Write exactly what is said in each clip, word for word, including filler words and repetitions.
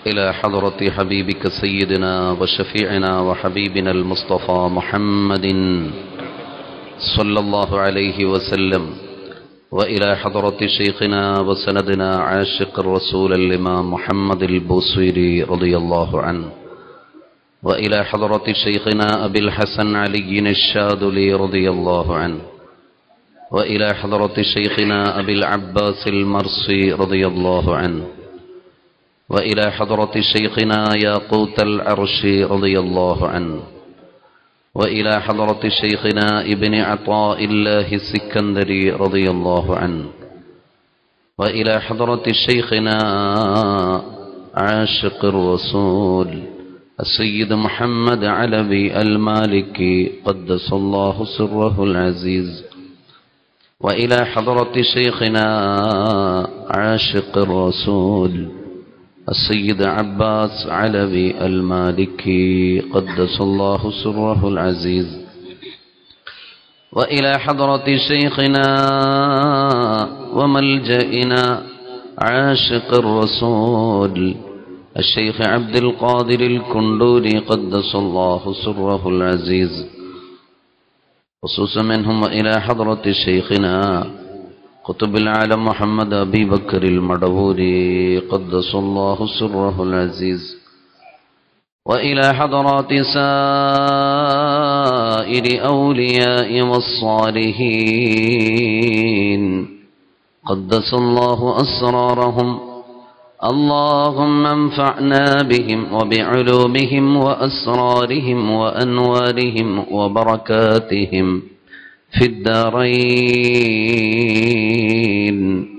إلى حضرة حبيبك سيدنا وشفيعنا وحبيبنا المصطفى محمد صلى الله عليه وسلم، وإلى حضرة شيخنا وسندنا عاشق الرسول الإمام محمد البوصيري رضي الله عنه، وإلى حضرة شيخنا أبي الحسن علي الشاذلي رضي الله عنه، وإلى حضرة شيخنا أبي العباس المرسي رضي الله عنه، وإلى حضرة شيخنا ياقوت العرش رضي الله عنه، وإلى حضرة شيخنا ابن عطاء الله السكندري رضي الله عنه، وإلى حضرة شيخنا عاشق الرسول السيد محمد علوي المالكي قدس الله سره العزيز، وإلى حضرة شيخنا عاشق الرسول السيد عباس علوي المالكي قدس الله سره العزيز، وإلى حضرة شيخنا وملجئنا عاشق الرسول الشيخ عبد القادر الكندوري قدس الله سره العزيز، خصوصا منهم وإلى حضرة شيخنا قطب العالم محمد أبي بكر المدبوري قدس الله سره العزيز، وإلى حضرات سائر أولياء والصالحين قدس الله أسرارهم. اللهم انفعنا بهم وبعلومهم وأسرارهم وأنوارهم وبركاتهم في الدارين.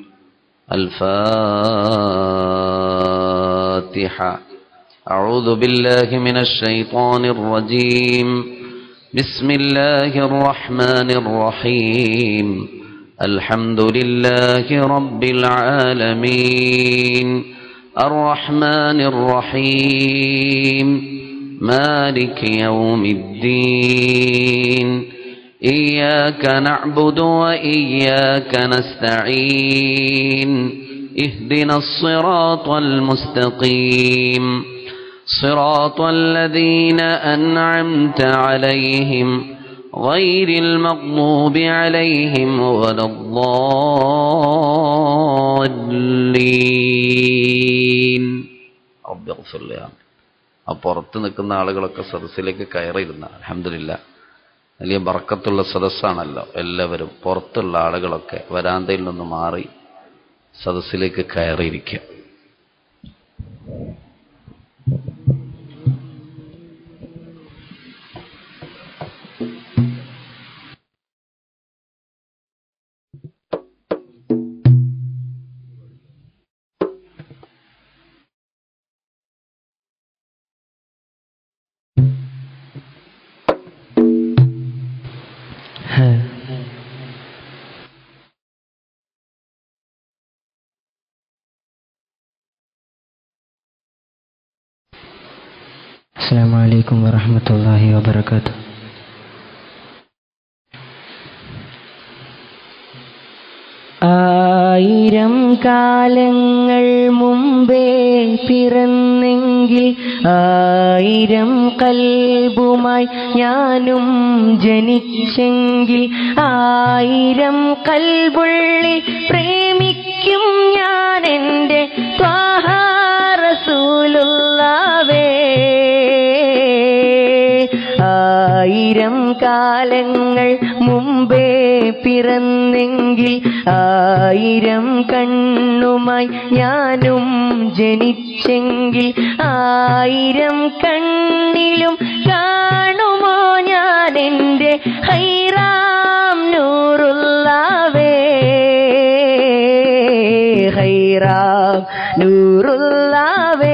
الفاتحة. أعوذ بالله من الشيطان الرجيم. بسم الله الرحمن الرحيم. الحمد لله رب العالمين الرحمن الرحيم مالك يوم الدين إياك نعبد وإياك نستعين اهدنا الصراط المستقيم صراط الذين أنعمت عليهم غير المغضوب عليهم ولا الضالين. رب اغفر لي. ആ പുറത്ത് നിൽക്കുന്ന ആളുകളൊക്കെ സദസ്സിലേക്ക് കയറിയിരുന്ന അൽഹംദുലില്ലാഹ് വലിയ ബർക്കത്തുള്ള സദസ്സാണല്ലോ. എല്ലാവരും പുറത്തുള്ള ആളുകളൊക്കെ വരാന്തയിൽ നിന്ന് മാറി സദസ്സിലേക്ക് കയറിയിരിക്കുക. അസ്സലാമു അലൈക്കും വറഹ്മത്തുള്ളാഹി വബറകാതുഹു. ആയിരം കാലങ്ങൾ മുമ്പേ പിറന്നെങ്കിൽ ആയിരം കൽബുമായി ഞാനും ജനിച്ചെങ്കിൽ ആയിരം കൽബുള്ളി പ്രേമിക്കും ഞാൻ എൻ്റെ ത്വാഹ റസൂലുള്ളാഹേ. ആയിരം കാലങ്ങൾ മുമ്പേ പിറന്നെങ്കിൽ ആയിരം കണ്ണുമായി ഞാനും ജനിച്ചെങ്കിൽ ആയിരം കണ്ണിലും കാണുമോ ഞാൻ എൻ്റെ ഹൈറാം നൂറുള്ളാഹേ. ഹൈറാം നൂറുള്ളാഹേ.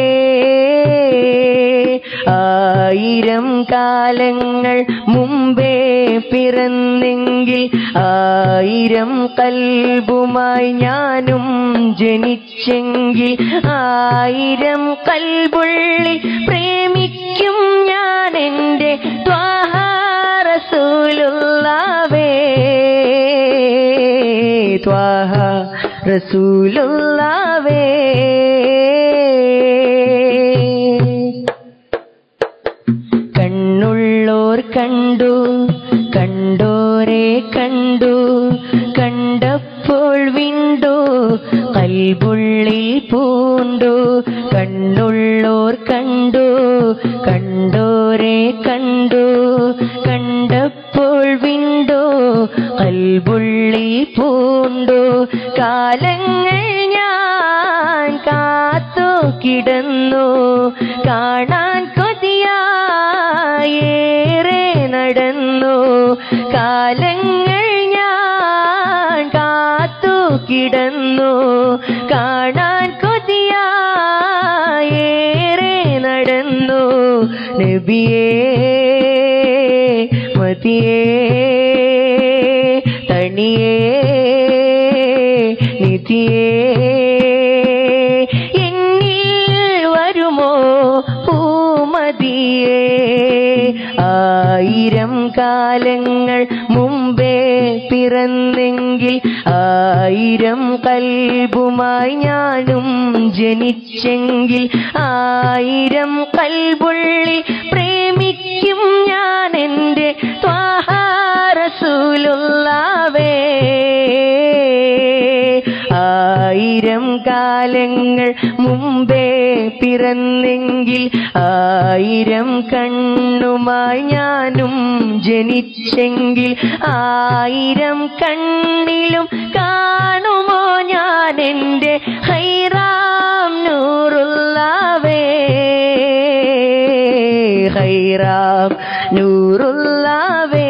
ആയിരം കാലങ്ങൾ മുമ്പേ പിറന്നെങ്കിൽ ആയിരം കൽബുമായി ഞാനും ജനിച്ചെങ്കിൽ ആയിരം കൽബുള്ളി പ്രേമിക്കും ഞാൻ എൻ്റെ ത്വാഹ റസൂലുള്ളാഹേ. ത്വാഹ റസൂലുള്ളാഹേ. കണ്ടു കണ്ടോരെ കണ്ടു കണ്ടപ്പോൾ വിണ്ടു കൽബുള്ളിൽ പൂണ്ടു കണ്ണുള്ളോർ കണ്ടു കണ്ടോരെ കണ്ടു കണ്ടപ്പോൾ വിണ്ടു കൽബുള്ളിൽ പൂണ്ടു കാലങ്ങൾ ഞാൻ കാത്തു കിടന്നു കാണാൻ കൊതിയായേറെ നടന്നു കാലങ്ങൾ ഞാൻ കാത്തു കിടന്നു കാണാൻ കൊതിയായേറെ നടന്നു നബിയേ മതിയേ തണിയേ നിധിയേ എന്നിൽ വരുമോ പൂമതിയേ ആയിരം കാലങ്ങൾ മുമ്പേ പിറന്നെങ്കിൽ ആയിരം കൽബുമായി ഞാനും ജനിച്ചെങ്കിൽ ആയിരം കൽബുള്ളിൽ പ്രേമിക്കും ഞാൻ എൻ്റെ ത്വാഹ റസൂലുള്ളാഹേ ആയിരം കാലങ്ങൾ മുമ്പേ പിറന്നെങ്കിൽ ആയിരം കണ്ണുമായി ഞാനും ജനിച്ചെങ്കിൽ ആയിരം കണ്ണിലും കാണുമോ ഞാൻ എൻ്റെ ഹൈറാം നൂറുള്ളാഹേ ഹൈറാം നൂറുള്ളാഹേ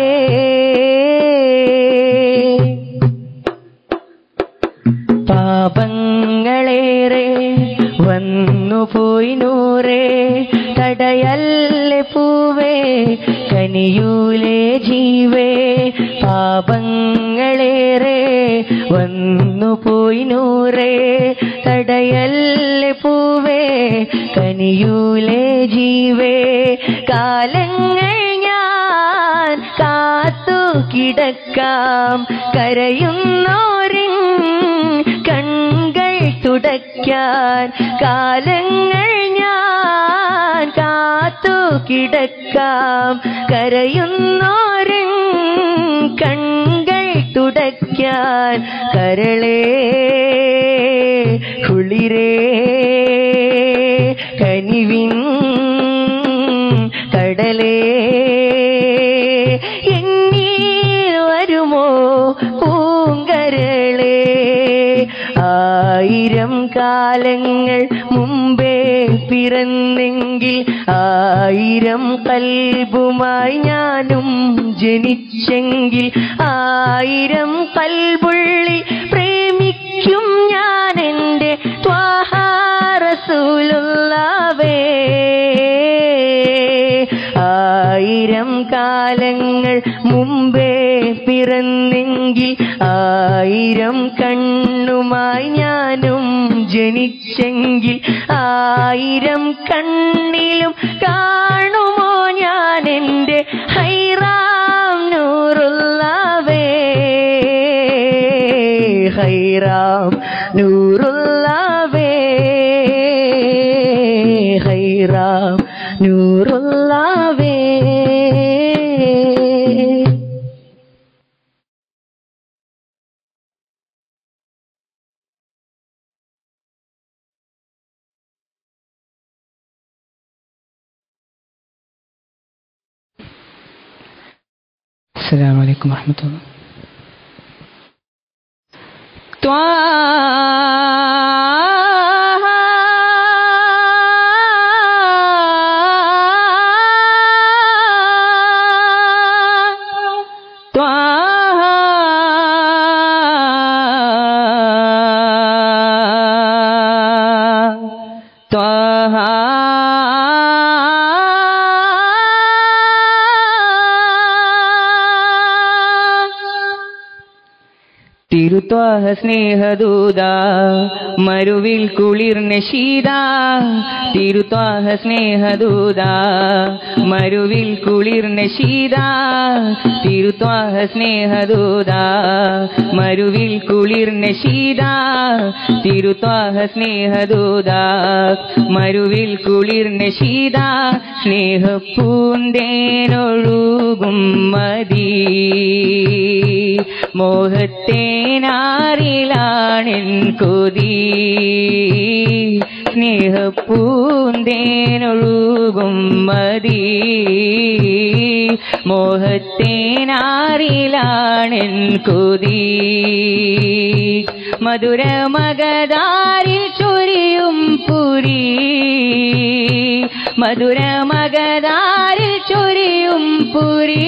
പാപങ്ങളേറെ വന്നുപോയി നൂറേ തടയല്ലേ പൂവേ കനിയൂലേ ജീവേ പാപങ്ങളേറെ വന്നുപോയി നൂറേ തടയല്ലേ പൂവേ കനിയൂലേ ജീവേ കാലങ്ങൾ ഞാൻ കാത്തു കിടക്കാം കരയുന്നോരിൻ കൺകൾ തുടയ്ക്കാൻ കാലങ്ങൾ ഞാൻ കാത്തു കിടക്കാം കരയുന്നോരിൻ കൺകൾ തുടയ്ക്കാൻ കരളേ കുളിരേ കനിവിൻ കടലേ എന്നിൽ വരുമോ പൂങ്കരളേ ആയിരം കാലങ്ങൾ മുമ്പേ പിറന്നെങ്കിൽ ആയിരം കൽബുമായി ഞാനും ജനിച്ചെങ്കിൽ ആയിരം കൽബുള്ളിൽ പ്രേമിക്കും ഞാൻ എൻ്റെ ത്വാഹ റസൂലുള്ളാഹേ ആയിരം കാലങ്ങൾ മുമ്പേ പിറന്നെങ്കിൽ ആയിരം കണ്ണുമായി ഞാനും ജനിച്ചെങ്കിൽ ആയിരം കണ്ണിലും കാണുമോ ഞാൻ എൻ്റെ ഹൈറാം നൂറുള്ളാഹേ ഹൈറാം നൂറുള്ളാഹേ ഹൈറാം നൂറുള്ളാഹേ السلام عليكم ورحمة الله. തിരുത്വാഹ തിരുത്വാഹ സ്നേഹദൂത മരുവിൽ കുളിർന്ന ശീത തിരുത്വാഹ സ്നേഹദൂത മരുവിൽ കുളിർന്ന ശീത തിരുത്വാഹ സ്നേഹദൂത മരുവിൽ കുളിർന്ന ശീത തിരുത്വാഹ സ്നേഹദൂത മരുവിൽ കുളിർന്ന ശീത സ്നേഹപ്പൂന്തേനൊഴുകും മതി മോഹത്തേനാറിലാണെൻ കൊതി സ്നേഹപ്പൂന്തേനൊഴുകും മതി മോഹത്തേനാറിലാണെൻ കൊതി മധുരമഗതാരിൽ ചൊരിയും പുരി മധുരമഗതാരിൽ ചൊരിയും പുരി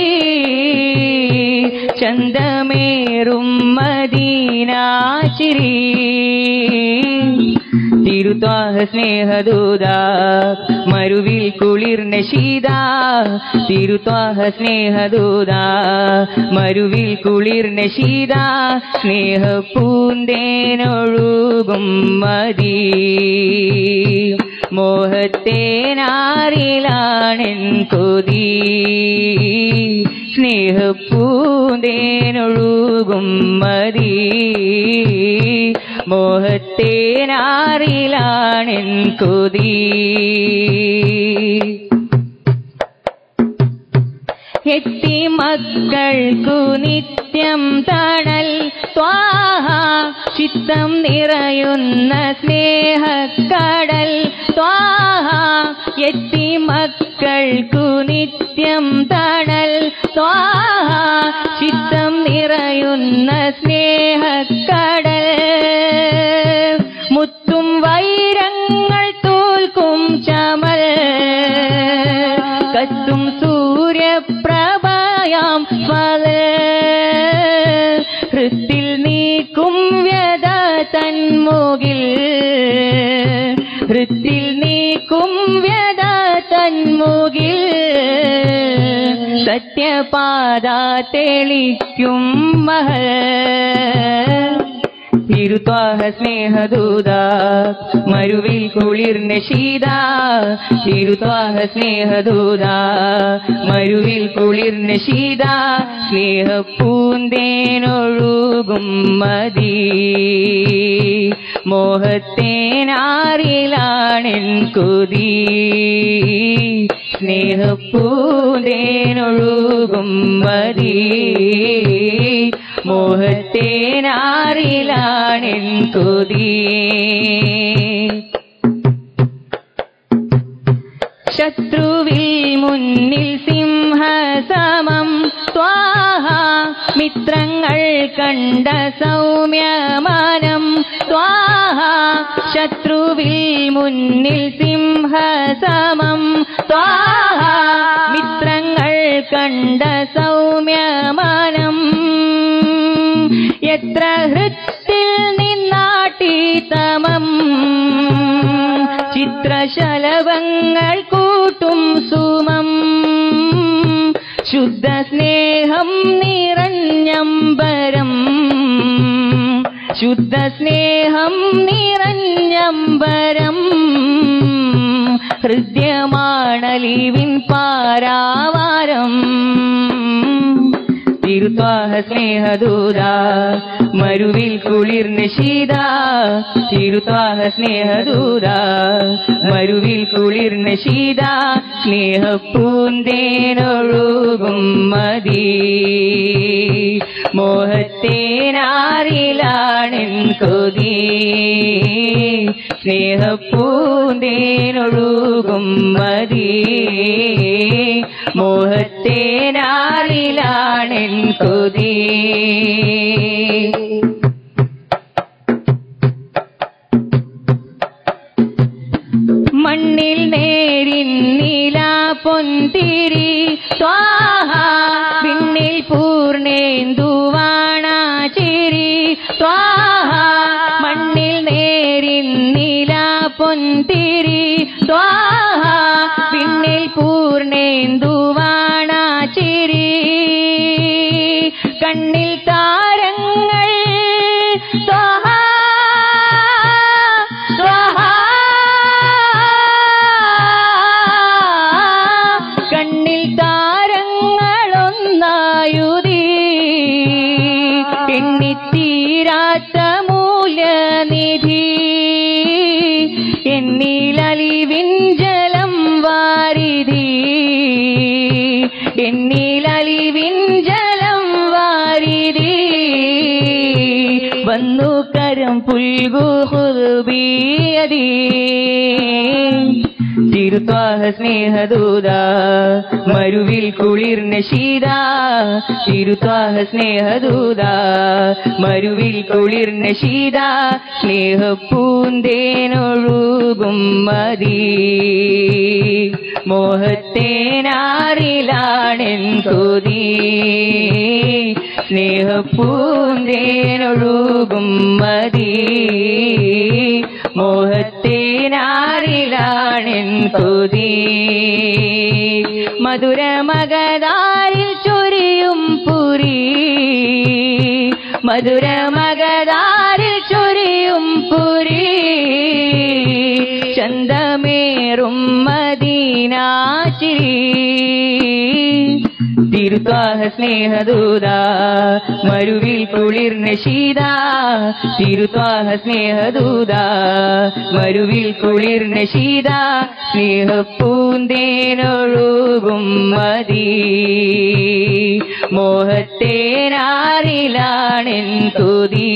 ചന്തമേറും മദീനാചിരി തിരുത്വാഹ സ്നേഹദൂത മരുവിൽ കുളിർന്ന ശീത തിരുത്വാഹ സ്നേഹദൂത മരുവിൽ കുളിർന്ന ശീത സ്നേഹപ്പൂന്തേനൊഴുകും മതി മോഹത്തേനാറിലാണെൻ കൊതി സ്നേഹപ്പൂന്തേനൊഴുകും മതി മോഹത്തേനാറിലാണെൻ കൊതി എത്തി മക്കൾക്കു നിത്യം തണൽ ത്വാഹ ചിത്തം നിറയുന്ന സ്നേഹക്കടൽ ത്വാഹ എത്തി മക്കൾക്കു നിത്യം തണൽ ത്വാഹ ചിത്തം നിറയുന്ന സ്നേഹക്കടൽ മുത്തും വൈരങ്ങൾ തോൽക്കും ചമൽ കത്തും സൂര്യപ്രഭയാം ഫല ഹൃത്തിൽ നീക്കും വ്യത തന്മുകിൽ ഹൃത്തിൽ നീക്കും വ്യത തന്മുകിൽ സത്യപാത തെളിക്കും മഹൽ തിരുത്വാഹ സ്നേഹദൂത മരുവിൽ കുളിർന്ന ശീത തിരുത്വാഹ സ്നേഹദൂത മരുവിൽ കുളിർന്ന ശീത സ്നേഹപ്പൂന്തേനൊഴുകും മതി മോഹത്തേനാറിലാണെൻ കൊതി സ്നേഹപ്പൂന്തേനൊഴുകും മതി മോഹത്തേനാറിലാണെൻ കൊതി ശത്രുവിൽ മുന്നിൽ സിംഹസമം ത്വാഹ മിത്രങ്ങൾ കണ്ട സൗമ്യമാനം ത്വാഹ ശത്രുവിൽ മുന്നിൽ സിംഹസമം ത്വാഹ മിത്രങ്ങൾ കണ്ട സൗമ്യമാനം എത്ര ഹൃത്തിൽ നിന്നാട്ടി തമം ചിത്രശലഭങ്ങൾ കൂട്ടും സുമം ശുദ്ധ സ്നേഹം നിറഞ്ഞമ്പരം ശുദ്ധ സ്നേഹം നിറഞ്ഞമ്പരം ഹൃദ്യമാണലിവിൻ പാരാവാരം തിരുത്വാഹ സ്നേഹദൂത മരുവിൽ കുളിർന്ന ശീത തിരുത്വാഹ സ്നേഹദൂത മരുവിൽ കുളിർന്ന ശീത സ്നേഹപ്പൂന്തേനൊഴുകും മതി മോഹത്തേനാറിലാണെൻ കൊതി സ്നേഹപ്പൂന്തേനൊഴുകും മതി മോഹത്തേനാറിലാണെൻ കൊതി മണ്ണിൽ നേരിൻ നീല പൊന്തിരി ത്വാഹ പിന്നിൽ പൂർണേന്ദുവാണ ചിരി ത്വാഹ മണ്ണിൽ നേരിൻ നീല പൊന്തിരി ത്വാഹ പിന്നിൽ പൂർണേന്ദുവാണ ചിരി കണ്ണിൽ താരങ്ങൾ എന്നിലലിവിൻ ജലം വാരിതി വന്നു കരം പുൽകു ഹുർബിയതി തിരുത്വാഹ സ്നേഹദൂത മരുവിൽ കുളിർന്ന ശീത തിരുത്വാഹ സ്നേഹദൂത മരുവിൽ കുളിർന്ന ശീത സ്നേഹപ്പൂന്തേനൊഴുകും മതി മോഹത്തേനാറിലാണെൻ കൊതി സ്നേഹപ്പൂന്തേനൊഴുകും മതി മോഹത്തേനാറിലാണെൻ കൊതി മധുരമകതാരിൽ ചൊരിയും പുരി മധുരമകതാരിൽ ചൊരിയും പുരി ചന്തമേറും മദീനാചിരി തിരുത്വാഹ സ്നേഹദൂത മരുവിൽ കുളിർന്ന ശീത തിരുത്വാഹ സ്നേഹദൂത മരുവിൽ കുളിർന്ന ശീത സ്നേഹപ്പൂന്തേനൊഴുകും മതി മോഹത്തേനാറിലാണെൻ കൊതി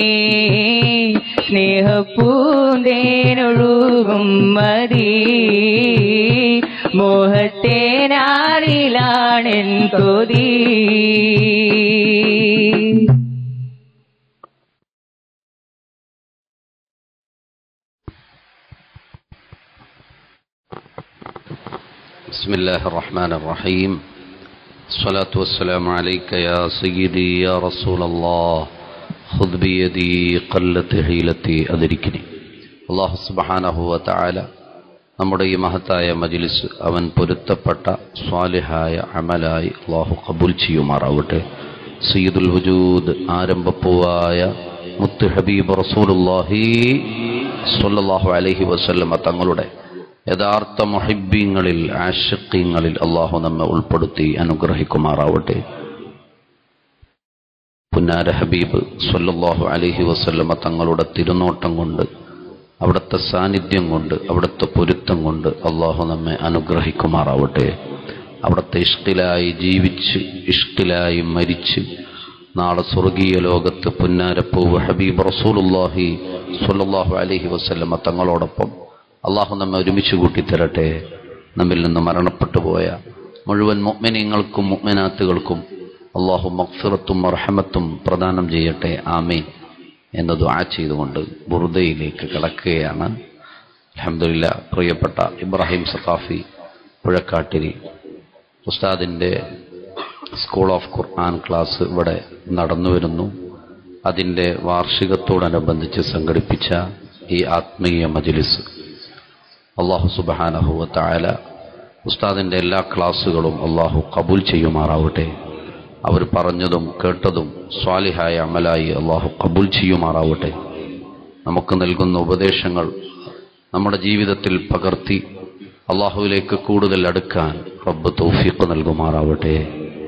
സ്നേഹപ്പൂന്തേനൊഴുകും മതി മോഹത്തേനാറിലാണെൻ കൊതി. بسم الله الرحمن الرحيم الصلاة والسلام عليك يا سيدي يا رسول الله خذ بيدي قلت حيلتي أدركني. الله سبحانه وتعالى നമ്മുടെ ഈ മഹത്തായ മജ്ലിസ് അവൻ പൊരുത്തപ്പെട്ട സ്വാലിഹായ അമലായി അല്ലാഹു ഖബൂൽ ചെയ്യുമാറാവട്ടെ. സയ്യിദുൽ വജൂദ് ആരംഭപ്പൂവായ മുത്ത് ഹബീബ് റസൂലുള്ളാഹി സ്വല്ലല്ലാഹു അലൈഹി വസല്ലമ തങ്ങളുടെ യഥാർത്ഥ മുഹിബ്ബീങ്ങളിൽ ആശിഖീങ്ങളിൽ അല്ലാഹു നമ്മെ ഉൾപ്പെടുത്തി അനുഗ്രഹിക്കുമാറാവട്ടെ. പുന്നാര ഹബീബ് സ്വല്ലല്ലാഹു അലൈഹി വസല്ലമ തങ്ങളുടെ തിരുനോട്ടം കൊണ്ട് അവിടുത്തെ സാന്നിധ്യം കൊണ്ട് അവിടുത്തെ പൊരുത്തം കൊണ്ട് അല്ലാഹു നമ്മെ അനുഗ്രഹിക്കുമാറാവട്ടെ. അവിടുത്തെ ഇഷ്കിലായി ജീവിച്ച് ഇഷ്കിലായി മരിച്ച് നാളെ സ്വർഗീയ ലോകത്ത് പുന്നാരപ്പൂവ് ഹബീബ് റസൂലുള്ളാഹി സ്വല്ലല്ലാഹു അലൈഹി വസല്ലമ തങ്ങളോടൊപ്പം അല്ലാഹു നമ്മെ ഒരുമിച്ച് കൂട്ടിത്തരട്ടെ. നമ്മിൽ നിന്ന് മരണപ്പെട്ടു പോയ മുഴുവൻ മുഅ്മിനീങ്ങൾക്കും മുഅ്മിനാത്തുകൾക്കും അല്ലാഹു മഗ്ഫിറത്തും റഹ്മത്തും പ്രദാനം ചെയ്യട്ടെ. ആമീൻ എന്ന് ദുആ ചെയ്തുകൊണ്ട് ബുർദയിലേക്ക് കടക്കുകയാണ്. അൽഹംദുലില്ലാ. പ്രിയപ്പെട്ട ഇബ്രാഹിം സഖാഫി പുഴക്കാട്ടിരി ഉസ്താദിൻ്റെ സ്കൂൾ ഓഫ് ഖുർആൻ ക്ലാസ് ഇവിടെ നടന്നു വരുന്നു. അതിൻ്റെ വാർഷികത്തോടനുബന്ധിച്ച് സംഘടിപ്പിച്ച ഈ ആത്മീയ മജ്ലിസ് അല്ലാഹു സുബ്ഹാനഹു വ തആല ഉസ്താദിൻ്റെ എല്ലാ ക്ലാസ്സുകളും അല്ലാഹു ഖബൂൽ ചെയ്യുമാറാവട്ടെ. അവർ പറഞ്ഞതും കേട്ടതും സ്വാലിഹായ അമലായി അല്ലാഹു ഖബൂൽ ചെയ്യുമാറാവട്ടെ. നമുക്ക് നൽകുന്ന ഉപദേശങ്ങൾ നമ്മുടെ ജീവിതത്തിൽ പകർത്തി അല്ലാഹുവിലേക്ക് കൂടുതൽ അടുക്കാൻ റബ്ബ് തൗഫീഖ് നൽകുമാറാവട്ടെ.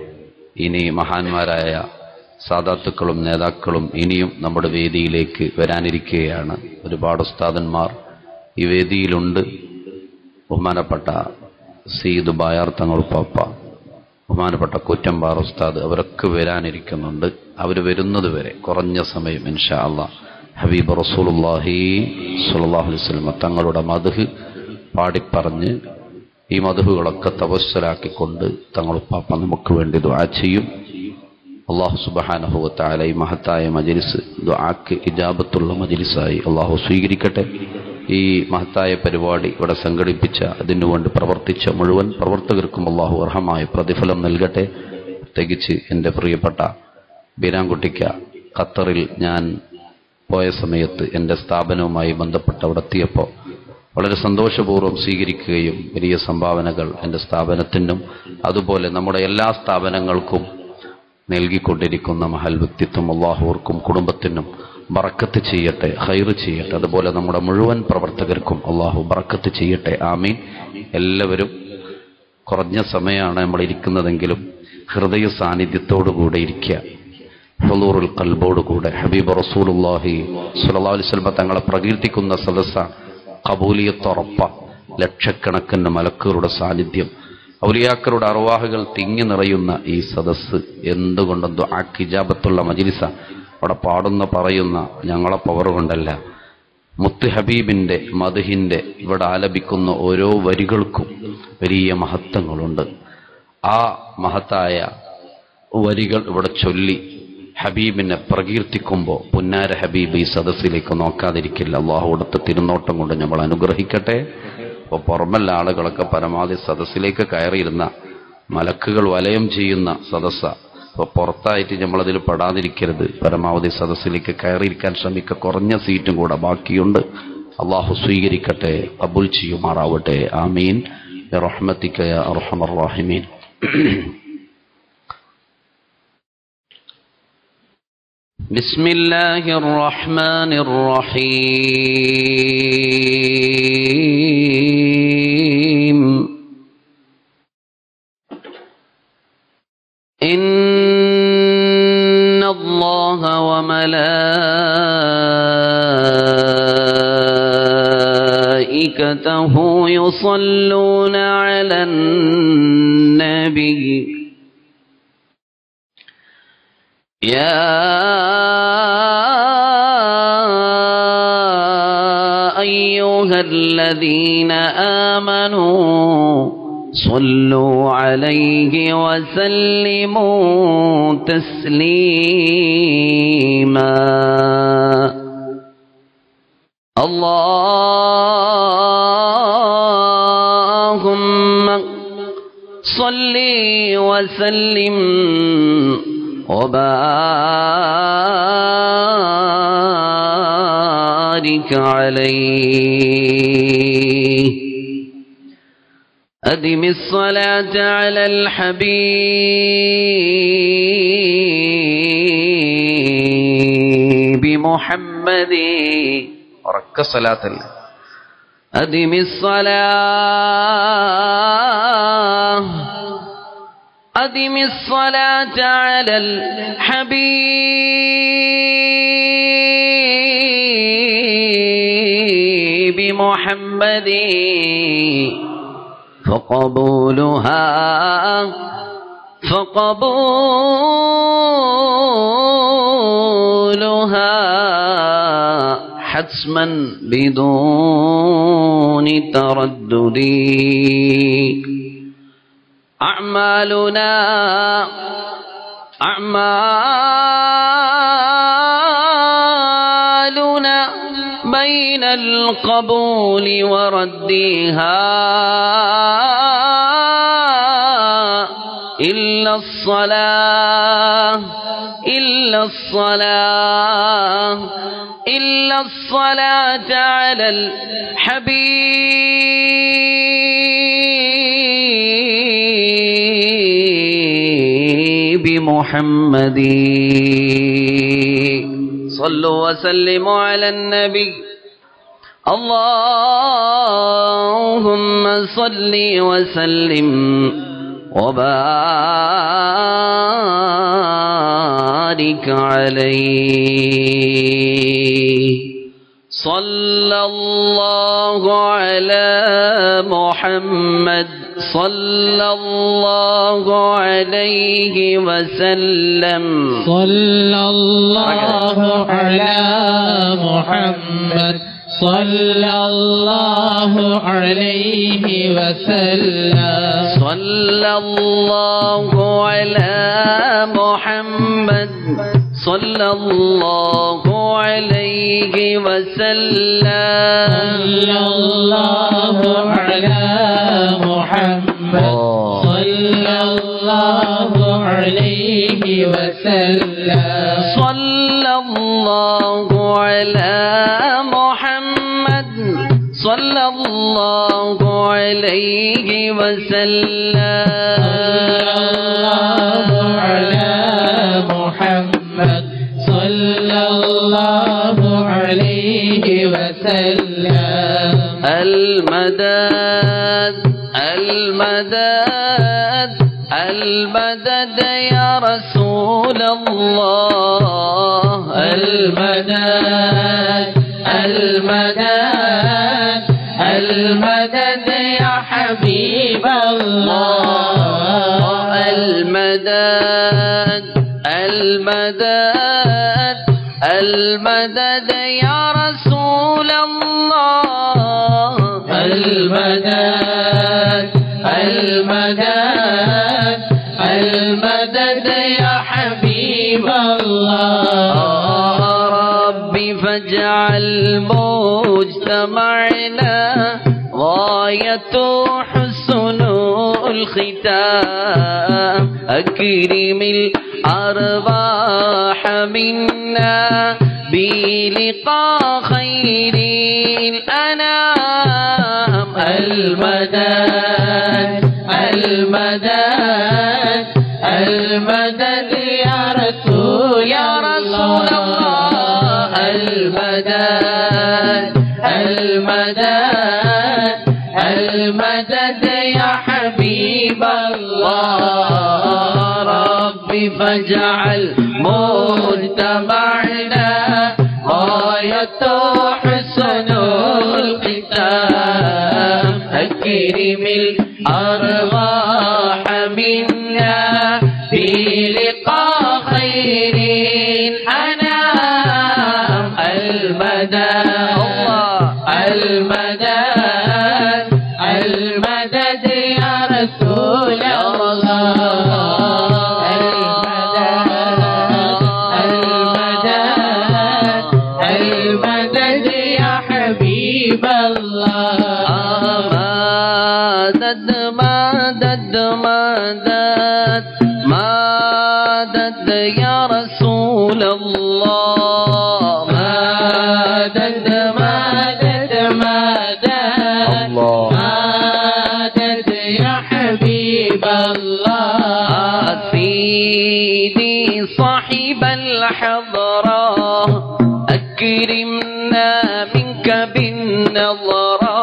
ഇനി മഹാന്മാരായ സാദാത്തുക്കളും നേതാക്കളും ഇനിയും നമ്മുടെ വേദിയിലേക്ക് വരാനിരിക്കുകയാണ്. ഒരുപാട് ഉസ്താദന്മാർ ഈ വേദിയിലുണ്ട്. ബഹുമാനപ്പെട്ട സയ്യിദ് ബായാർ തങ്ങൾ പാപ്പ, ബഹുമാനപ്പെട്ട കൂറ്റമ്പാറ ഉസ്താദ്, അവരൊക്കെ വരാനിരിക്കുന്നുണ്ട്. അവർ വരുന്നത് വരെ കുറഞ്ഞ സമയം ഇൻഷാ അല്ലാഹ് ഹബീബ് റസൂലുള്ളാഹി സ്വല്ലല്ലാഹു അലൈഹി വസല്ലം തങ്ങളുടെ മദ്ഹ് പാടിപ്പറഞ്ഞ് ഈ മദ്ഹുകളൊക്കെ തവസ്സുലാക്കിക്കൊണ്ട് തങ്ങൾ പാപ്പ നമുക്ക് വേണ്ടി ദുആ ചെയ്യും. അല്ലാഹു സുബ്ഹാനഹു വ തആല ഈ മഹത്തായ മജ്ലിസ് ദുആക്ക് ഇജാബത്തുള്ള മജ്ലിസായി അല്ലാഹു സ്വീകരിക്കട്ടെ. ഈ മഹത്തായ പരിപാടി ഇവിടെ സംഘടിപ്പിച്ച അതിനുവേണ്ടി പ്രവർത്തിച്ച മുഴുവൻ പ്രവർത്തകർക്കും അല്ലാഹു അർഹമായ പ്രതിഫലം നൽകട്ടെ. പ്രത്യേകിച്ച് എൻ്റെ പ്രിയപ്പെട്ട ബീരാൻകുട്ടിക്ക ഖത്തറിൽ ഞാൻ പോയ സമയത്ത് എൻ്റെ സ്ഥാപനവുമായി ബന്ധപ്പെട്ട് അവിടെ എത്തിയപ്പോൾ വളരെ സന്തോഷപൂർവ്വം സ്വീകരിക്കുകയും വലിയ സംഭാവനകൾ എൻ്റെ സ്ഥാപനത്തിനും അതുപോലെ നമ്മുടെ എല്ലാ സ്ഥാപനങ്ങൾക്കും നൽകിക്കൊണ്ടിരിക്കുന്ന മഹൽ വ്യക്തിത്വം അല്ലാഹുവർക്കും കുടുംബത്തിനും ബറക്കത്ത് ചെയ്യട്ടെ, ഖൈർ ചെയ്യട്ടെ. അതുപോലെ നമ്മുടെ മുഴുവൻ പ്രവർത്തകർക്കും അല്ലാഹു ബറക്കത്ത് ചെയ്യട്ടെ. ആമീൻ. എല്ലാവരും കുറഞ്ഞ സമയമാണ് നമ്മൾ ഇരിക്കുന്നതെങ്കിലും ഹൃദയ സാന്നിധ്യത്തോടുകൂടെ ഇരിക്കുക, ഹുളൂറുൽ ഖൽബോടുകൂടെ. ഹബീബ് റസൂലുള്ളാഹി സ്വല്ലല്ലാഹു അലൈഹി വസല്ലം തങ്ങളെ പ്രകീർത്തിക്കുന്ന സദസ്സാണ്. ഖബൂലിയത്ത് ഉറപ്പ, ലക്ഷക്കണക്കിന് മലക്കുകളുടെ സാന്നിധ്യം, ഔലിയാക്കളുടെ അർവാഹുകൾ തിങ്ങി നിറയുന്ന ഈ സദസ്സ് എന്തുകൊണ്ടും ദുആക്ക് ഇജാബത്തുള്ള മജ്ലിസ. അവിടെ പാടുന്ന പറയുന്ന ഞങ്ങളെ പവർ കൊണ്ടല്ല, മുത്ത് ഹബീബിന്റെ മദ്ഹിന്റെ ഇവിടെ ആലപിക്കുന്ന ഓരോ വരികൾക്കും വലിയ മഹത്വങ്ങളുണ്ട്. ആ മഹത്തായ വരികൾ ഇവിടെ ചൊല്ലി ഹബീബിനെ പ്രകീർത്തിക്കുമ്പോൾ പുന്നാര ഹബീബ് ഈ സദസ്സിലേക്ക് നോക്കാതിരിക്കില്ല. അള്ളാഹു കൊടുത്ത തിരുനോട്ടം കൊണ്ട് നമ്മൾ അനുഗ്രഹിക്കട്ടെ. അപ്പോൾ പുറമല്ല ആളുകളൊക്കെ പരമാവധി സദസ്സിലേക്ക് കയറിയിരുന്ന മലക്കുകൾ വലയം ചെയ്യുന്ന സദസ്സ. അപ്പോൾ പുറത്തായിട്ട് നമ്മളതിൽ പെടാതിരിക്കരുത്. പരമാവധി സദസ്സിലേക്ക് കയറിയിരിക്കാൻ ശ്രമിക്കുക. കുറഞ്ഞ സീറ്റും കൂടെ ബാക്കിയുണ്ട്. അള്ളാഹു സ്വീകരിക്കട്ടെ, കബൂൽ ചെയ്യുമാറാവട്ടെ. ആമീൻ ബിറഹ്മതിക യാ അർഹമർ റഹീമീൻ. ബിസ്മില്ലാഹിർ റഹ്മാനിർ റഹീം. ഇന്നല്ലാഹ വമലായികതഹു യുസല്ലൂന അലൻ നബി യാ അയ്യുഹല്ലദീന ആമനൂ صلوا عليه وسلموا تسليما. اللهم صل وسلم وبارك عليه. أدم الصلاة على الحبيب محمد. ورك صلاة الله. أدم الصلاة أدم الصلاة على الحبيب محمد فقبولها فقبولها حتما بدون تردد. أعمالنا أعمالنا بين القبول وردها إلا الصلاة إلا الصلاة إلا الصلاة على الحبيب محمد. صلوا وسلموا على النبي. اللهم صل وسلم وبارك عليه. صلى الله على محمد صلى الله عليه وسلم. صلى الله على محمد صلى الله عليه وسلم. صلى الله على محمد صلى الله عليه وسلم. صلى الله على محمد صلى الله عليه وسلم. صلى الله على محمد صلى الله عليه وسلم. صلى الله على محمد صلى الله عليه وسلم. المدد المدد المدد يا رسول الله. المدد المدد المدد يا حبيب الله. المدد المدد المدد يا رسول الله المدد المدد المدد يا حبيب الله ربي فاجعل مجتمعنا غاية حسن الختام أكرم الأرواح منا بلقاء خير الأنام المدد المدد المدد يا رسول يا رسول الله المدد المدد المدد يا حبيب الله ربي فاجعل مجتمعنا غاية حسن الختام أكرم الأرواح منا بلقاء خير الأنام المدد المدد المدد يا رسول الله المدد المدد يا حبيب الله مدد مدد مدد مدد يا رسول الله مدد مدد مدد مدد يا حبيب الله سيدي صاحب الحضرة أكرمنا منك بالنظرة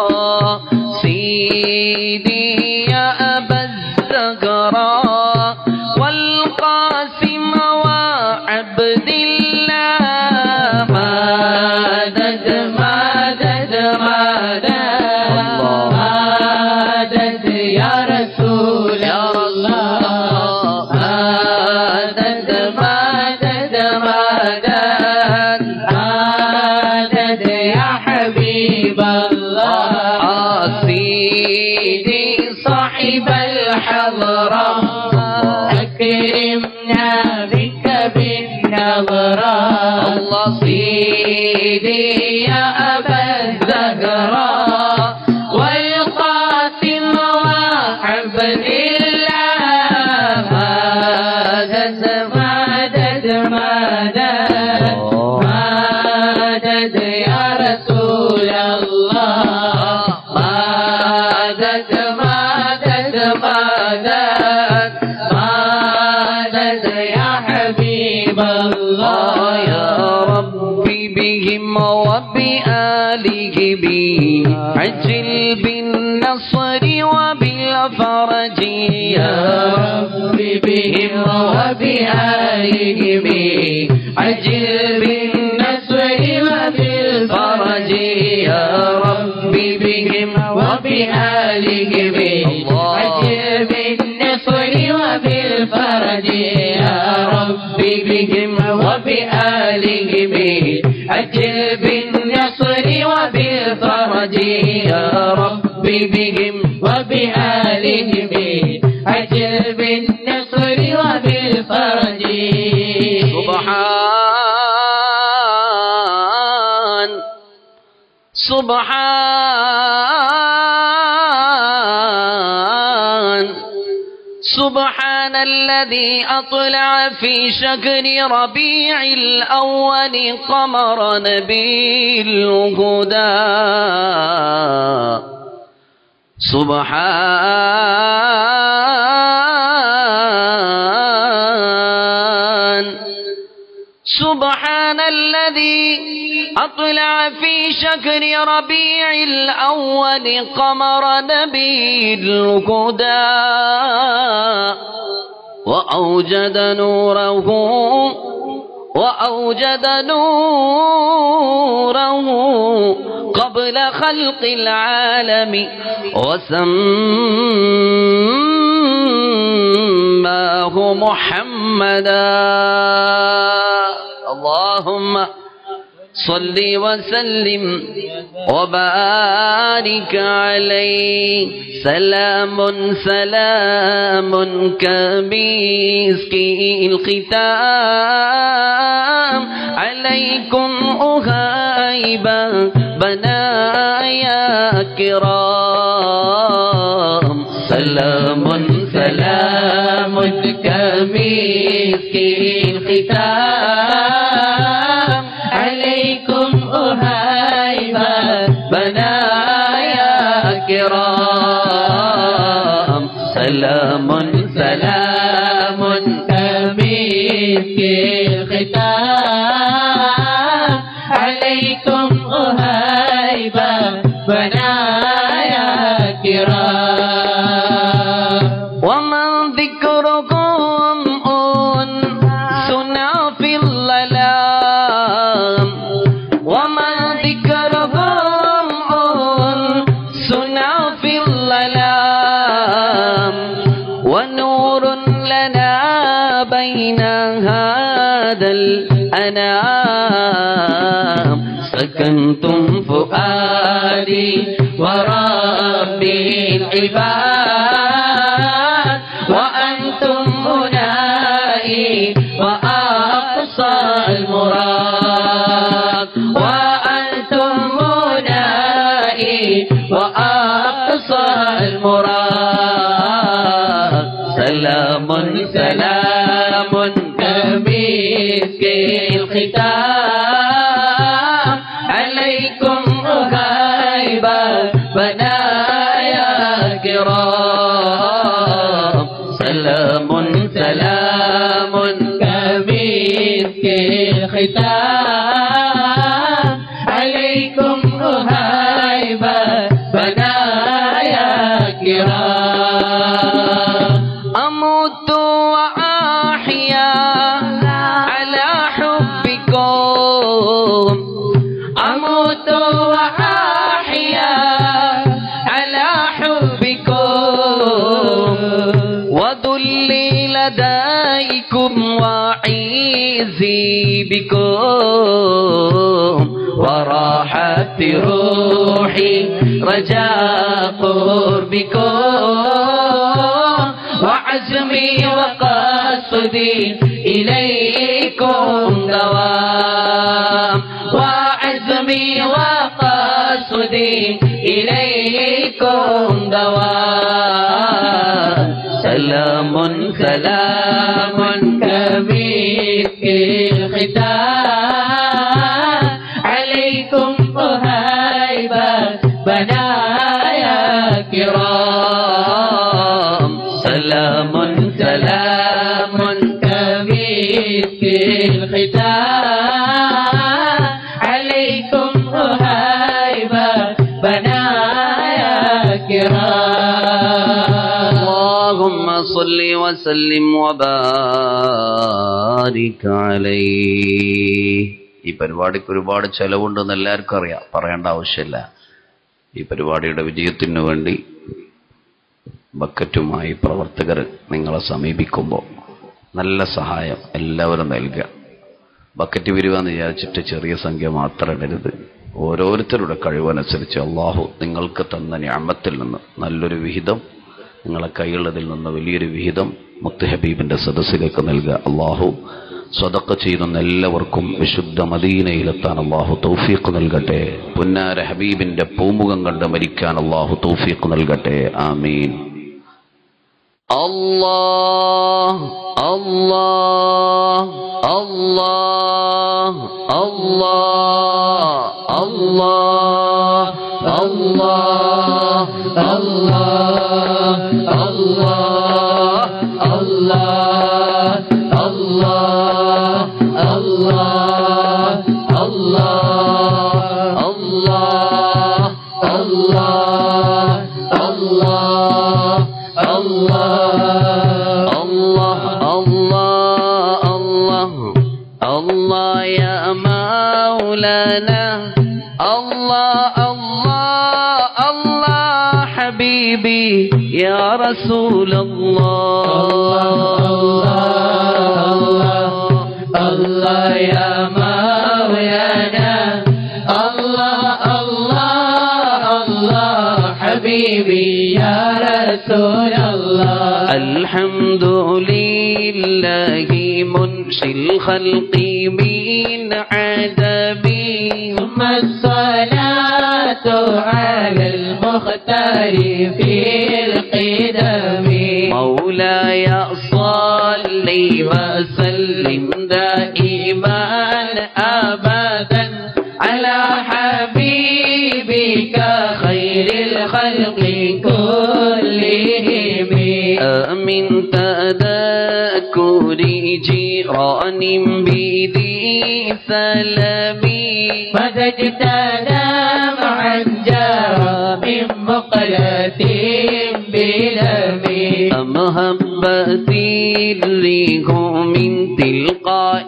سيدي يا أبا الزهراء والقاسم وعبد الله مدد مدد مدد مدد يا رسول الله مدد مدد مدد مدد يا حبيب الله سيدي صاحب الحضرة أكرمنا بك بالنظرة الله سيدي يا أبا الزهراء والقاسم وعبد الله مدد مدد مدد مدد يا رسول الله مدد مدد مدد مدد يا حبيب الله يا ربي بهم وبآله بي عجل بالنصر وبالفرج يا ربي بهم وبآله بي عجل بالنصر وبالفرج يا ربي بهم وبآله بي عجل بالنصر وبالفرج يا ربي بهم وبآله بي عجل بالنصر وبالفرج يا ربي بهم وبآله بي عجل بالنصر وبالفرج سبحان سبحان سبحان الذي أطلع في شهر ربيع الأول قمر نبي الهدى سبحان سبحان الذي أطلع في شهر ربيع الأول قمر نبي الهدى وأوجد نوره وأوجد نوره قبل خلق العالم وسمى سماه محمدا اللهم صل وسلم وبارك عليه سلام سلام كمسك الختام عليكم أهيبا بنايا كرام سلام سلام كمسك الختام عليكم أهيبا بنايا كرام سلام سلام كمسك الختام عليكم أهيبا بنايا كرام ومن ذكركم أنسنا في الليل ومن ذكركم أنسنا في الليل ونور لنا بين هذا الأنام سكنتم فؤادي وربي العباد وأنتم منائي وأقصى المراد وأنتم منائي وأقصى المراد سلام سلام كمسك الختام عليكم أهيبا بنايا كرام سلام سلام كمسك الختام عليكم أهيبا بنايا كرام أموت وأحيا على حبكم أموت وأحيا على حبكم وذلي لديكم وعيزي بكم وراحت روحي رجاء قربكم وعزمي وقصدي إليكم دوام وعزمي وقصدي إليكم دوام سلام سلام كمسك الختام عليكم أهيبا بنايا كرام سلام سلام كمسك الختام عليكم أهيبا بنايا كرام اللهم صل وسلم وبارك عليه ഈ പരിപാടിക്ക് ഒരുപാട് ചെലവുണ്ടെന്ന് എല്ലാവർക്കും അറിയാം, പറയേണ്ട ആവശ്യമില്ല. ഈ പരിപാടിയുടെ വിജയത്തിനു വേണ്ടി ബക്കറ്റുമായി പ്രവർത്തകർ നിങ്ങളെ സമീപിക്കുമ്പോൾ നല്ല സഹായം എല്ലാവരും നൽകുക. ബക്കറ്റ് വിരുവാന്ന് വിചാരിച്ചിട്ട് ചെറിയ സംഖ്യ മാത്രം ഇടരുത്. ഓരോരുത്തരുടെ കഴിവനുസരിച്ച് അള്ളാഹു നിങ്ങൾക്ക് തന്ന നിഅമത്തിൽ നിന്ന് നല്ലൊരു വിഹിതം, നിങ്ങളെ കൈയുള്ളതിൽ നിന്ന് വലിയൊരു വിഹിതം മുത്ത് ഹബീബിന്റെ സദസ്സിലേക്ക് നൽകുക. അള്ളാഹു സ്വദഖ ചെയ്യുന്ന എല്ലാവർക്കും വിശുദ്ധ മദീനയിലെത്താൻ അള്ളാഹു തൗഫീഖ് നൽകട്ടെ. പുന്നാര ഹബീബിന്റെ പൂമുഖം കണ്ട് മരിക്കാൻ അള്ളാഹു തൗഫീഖ് നൽകട്ടെ. ആമീൻ. അല്ലാഹ് അല്ലാഹ് അല്ലാഹ് അല്ലാഹ് അല്ലാഹ് അല്ലാഹ് അല്ലാഹ് അല്ലാഹ് അല്ലാഹ് حبيبي يا رسول الله الله الله يا مولانا الله الله الله حبيبي يا رسول الله الحمد لله منشي الخلق من عدمي ثم الصلاة على المختار في القدم مولاي صل وسلم دائما أبدا على حبيبك خير الخلق كلهم من تذكر جيران بذي سلمي ماذا اجتنى معا جرى من مقلة بلمي أم هبت الريح من تلقاء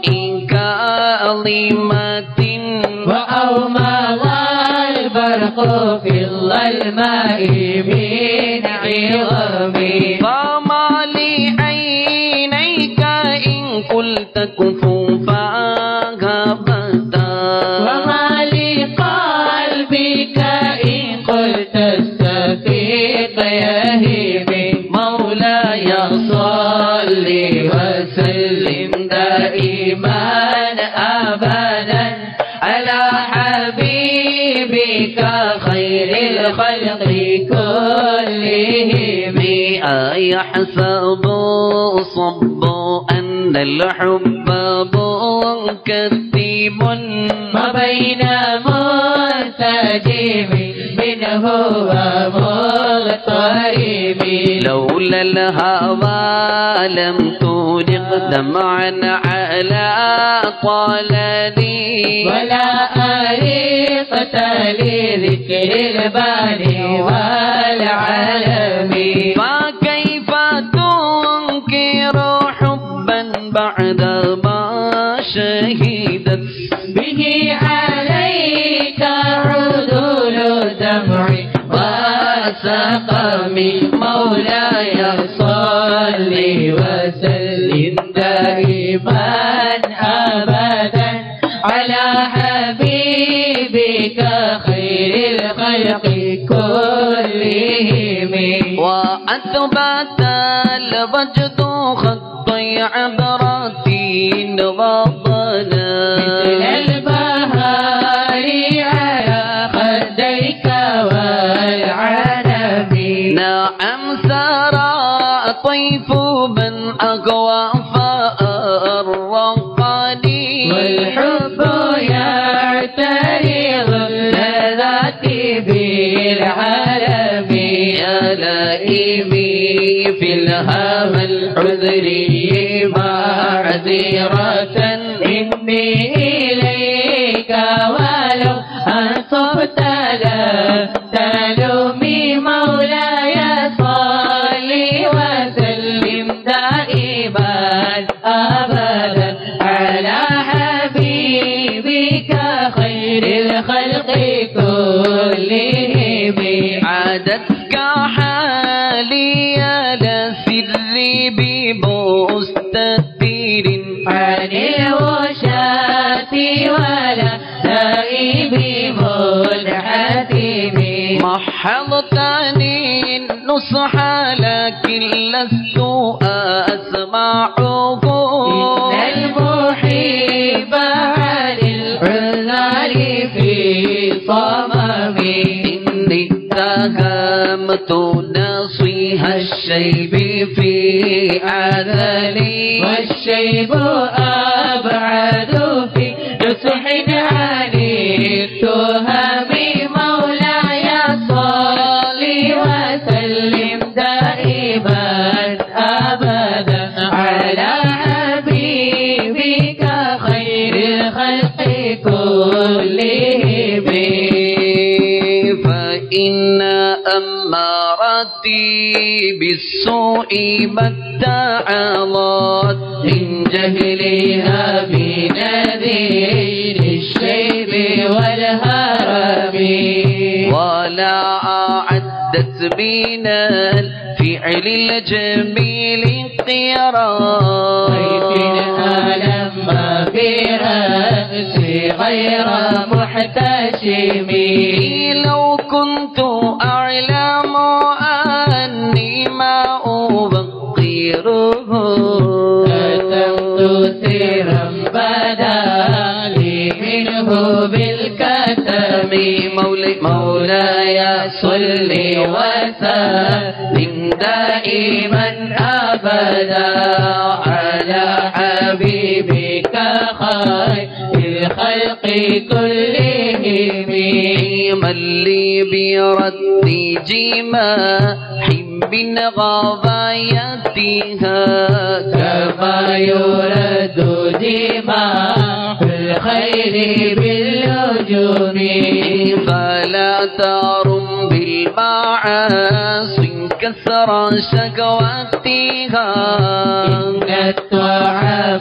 كاظمة وأومض البرق في الظلماء من عظمي فما لعينيك إن قلت كفوا فهبتا وما لقلبك إن قلت استفيق يهيبي مولاي صل وسلم دائما أبدا على حبيبك خير الخلق كلهم أيحسب صب أن الحب منكتب ما بين منسجم منه ومغترب لولا الهوى لم تورق دمعا على قلبي ولا أريقة لذكر الباري والعالم فكيف تنكر حبا بعدما شهدت به عليك عدول دمعي وسقمي مولاي صل وسلم دائما أبدا على حبيبك خير الخلق كلهم وأثبت الوجد خطي عبرات وضنا مثل البهار على خديك والعنب نعم سرى طيف من أقوى فأرقني والحب يعترض اللذات بالعالم يا لئيمي في الهوى العذري معذرة إني إليك ولو أنصفت لم تلومي مولاي صل وسلم دائما أبدا على حبيبك خير الخلق كلهم عادتك حالي لسر بمستدير عن الوشاة ولا نائب منحتم محضتني النصح لكن لست أسمعه إن المحب عن العذر في صمم إني اتهمت نصيح الشيب في عذلي والشيب أبعد في نصح عن التهم مولاي صل وسلم دائما أبدا على حبيبك خير الخلق كلهم فإن أمارتي بالسوء متعظت من جهلها بنذير الشيب والهرم ولا أعدت من الفعل الجميل اختيارا لما في رأسي غير محتشم لو كنت أعلم أني ما أبقره كتمت سرا بدا لي منه بالكتم مولاي مولاي صل وسلم دائما أبدا على حبيبك خير الخلق كلهم من لي برد جماح من غوايتها كما يرد جماح الخير بالنجوم فلا ترم بالمعاصي كسر شكوتها إن الطعام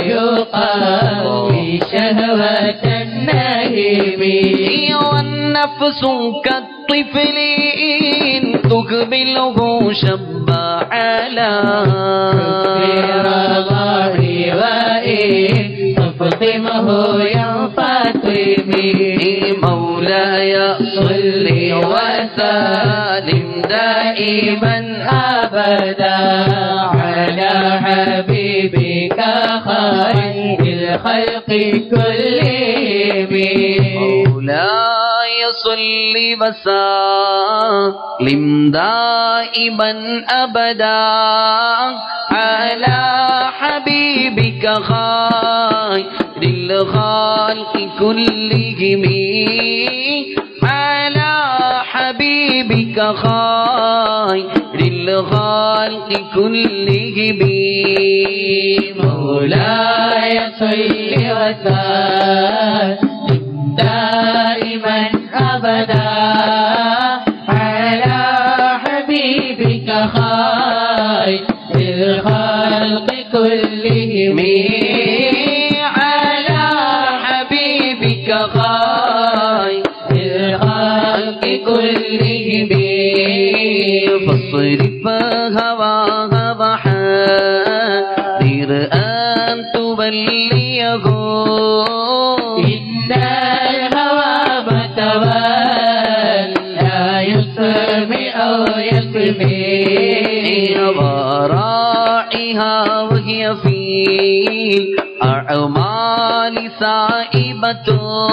يقوي شهوة النهم والنفس كالطفل إن تقبله شب على رضاعي وإن تفطمه ينفطم مولاي صل وسلم دائما أبدا على حبيبك خير الخلق كلهم مولاي صل وسلم دائما أبدا على حبيبك خير الخلق كلهم على حبيبك خير الخلق كلهم مولاي صل وسلم دائما أبدا على حبيبك خير الخلق كلهم على حبيبك خير الخلق كلهم فاصرف هواها وحاذر أن تبليه إن الهوى متولى يسمي أو يسمي وراعها وهي في الأعمال سائبة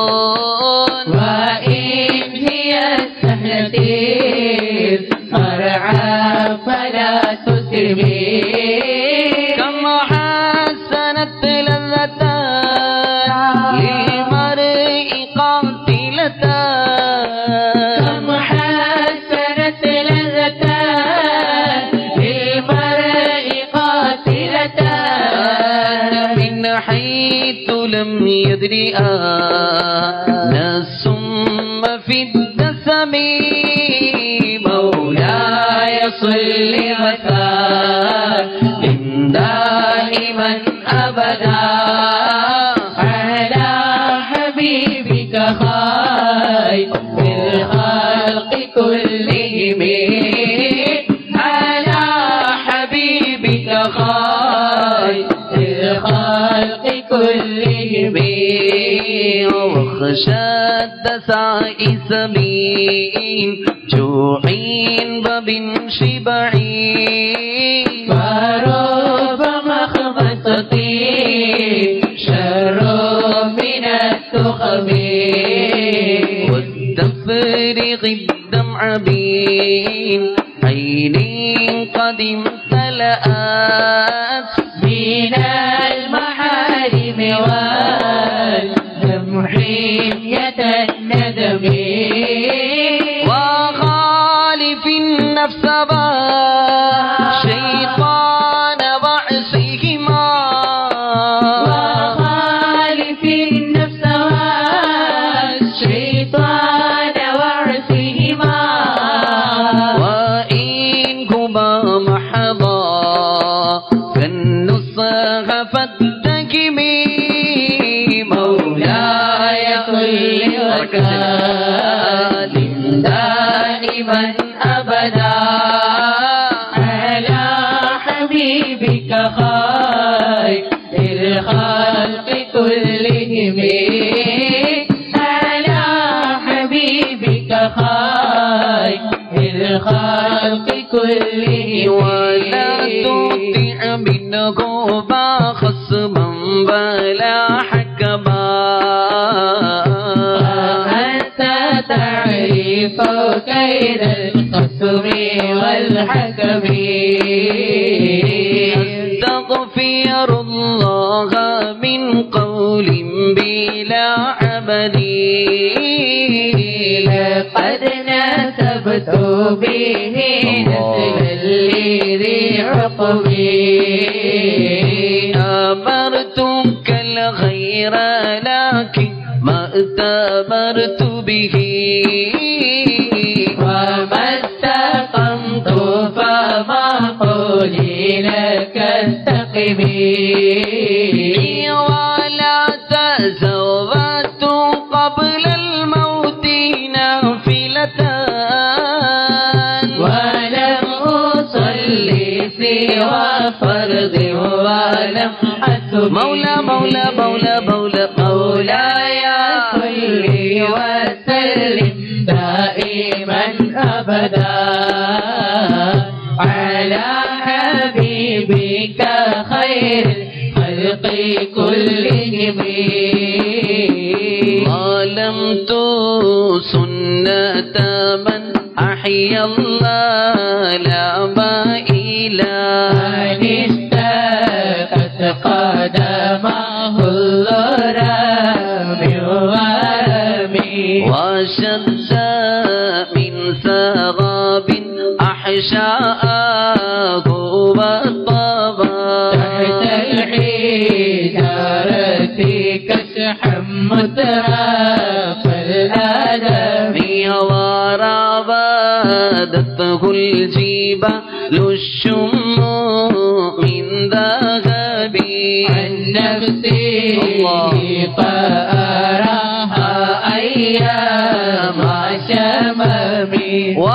وإن هي السهلة مرعى فلا تسرمي كم حسنت لذة للمرء قاتلة كم حسنت لذة للمرء قاتلة من حيث لم يدري أن السم في الدسم مولاي صل وسلم دائما أبدا على حبيبك خير الخلق كلهم على حبيبك خير الخلق كلهم وخشد سائس من جوع ومن شبع فرب مخمصة شر من التخم والتفرغ الدمع بين عين قد امتلأت من المحارم والجمحية الندم وخالف النفس والشيطان وعصيهما وخالف النفس والشيطان وعصيهما وإنهما محضا كالنصح فاتكمي مولاي صل وسلم دائما أبدا على حبيبك خير الخلق كلهم على حبيبك خير الخلق كلهم ولا تطع منه خصما ولا حكما فأنت تعرف كيد الخصم والحكم أستغفر الله من قول بلا عمل لقد نسبت به نسلا لذي عقب أمرتك الخير لكن ما أتمرت به وما استقمت فما قولي لك استقمي ولا تزودت قبل الموت نافلة ولم أصلي سوى فرض ولم أسب مولى مولى مولى مولى مولاي صل وسلم دائما أبدا على حبيبك خير الخلق كلهم ظلمت سنة من أحيا الله لا ما إله من اشتاقت قدمه الغرام ورمي وشد من ثغاب أحشاءه والطبا تحت الحجارة كشحا متراف الآدم وراودته الجبال الشم من ذهب عن نفسي فأراها أيام شممي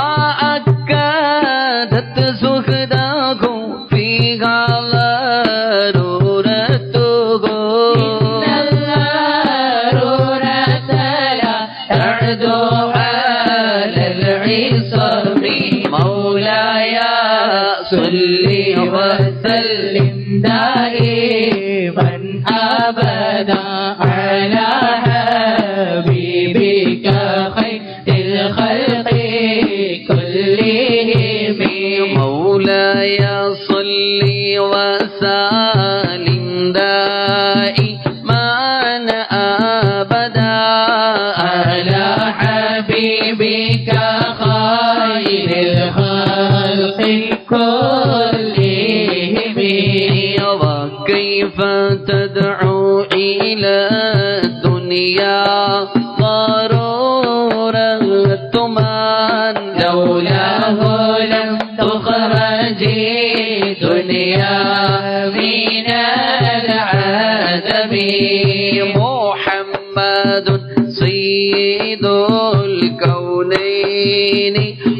وأكدت زهده فيها ضرورته إن الضرورة لا تعدو على العصم مولاي صل وسلم دائما أبدا على حبيبك خير الخلق كلهم مولاي صل وسلم دائما أبدا على حبيبك خير الخلق كلهم وكيف تدعو إلى الدنيا ضرورة من لولاه لم تخرج دنيا من العدم محمد سيد الكونين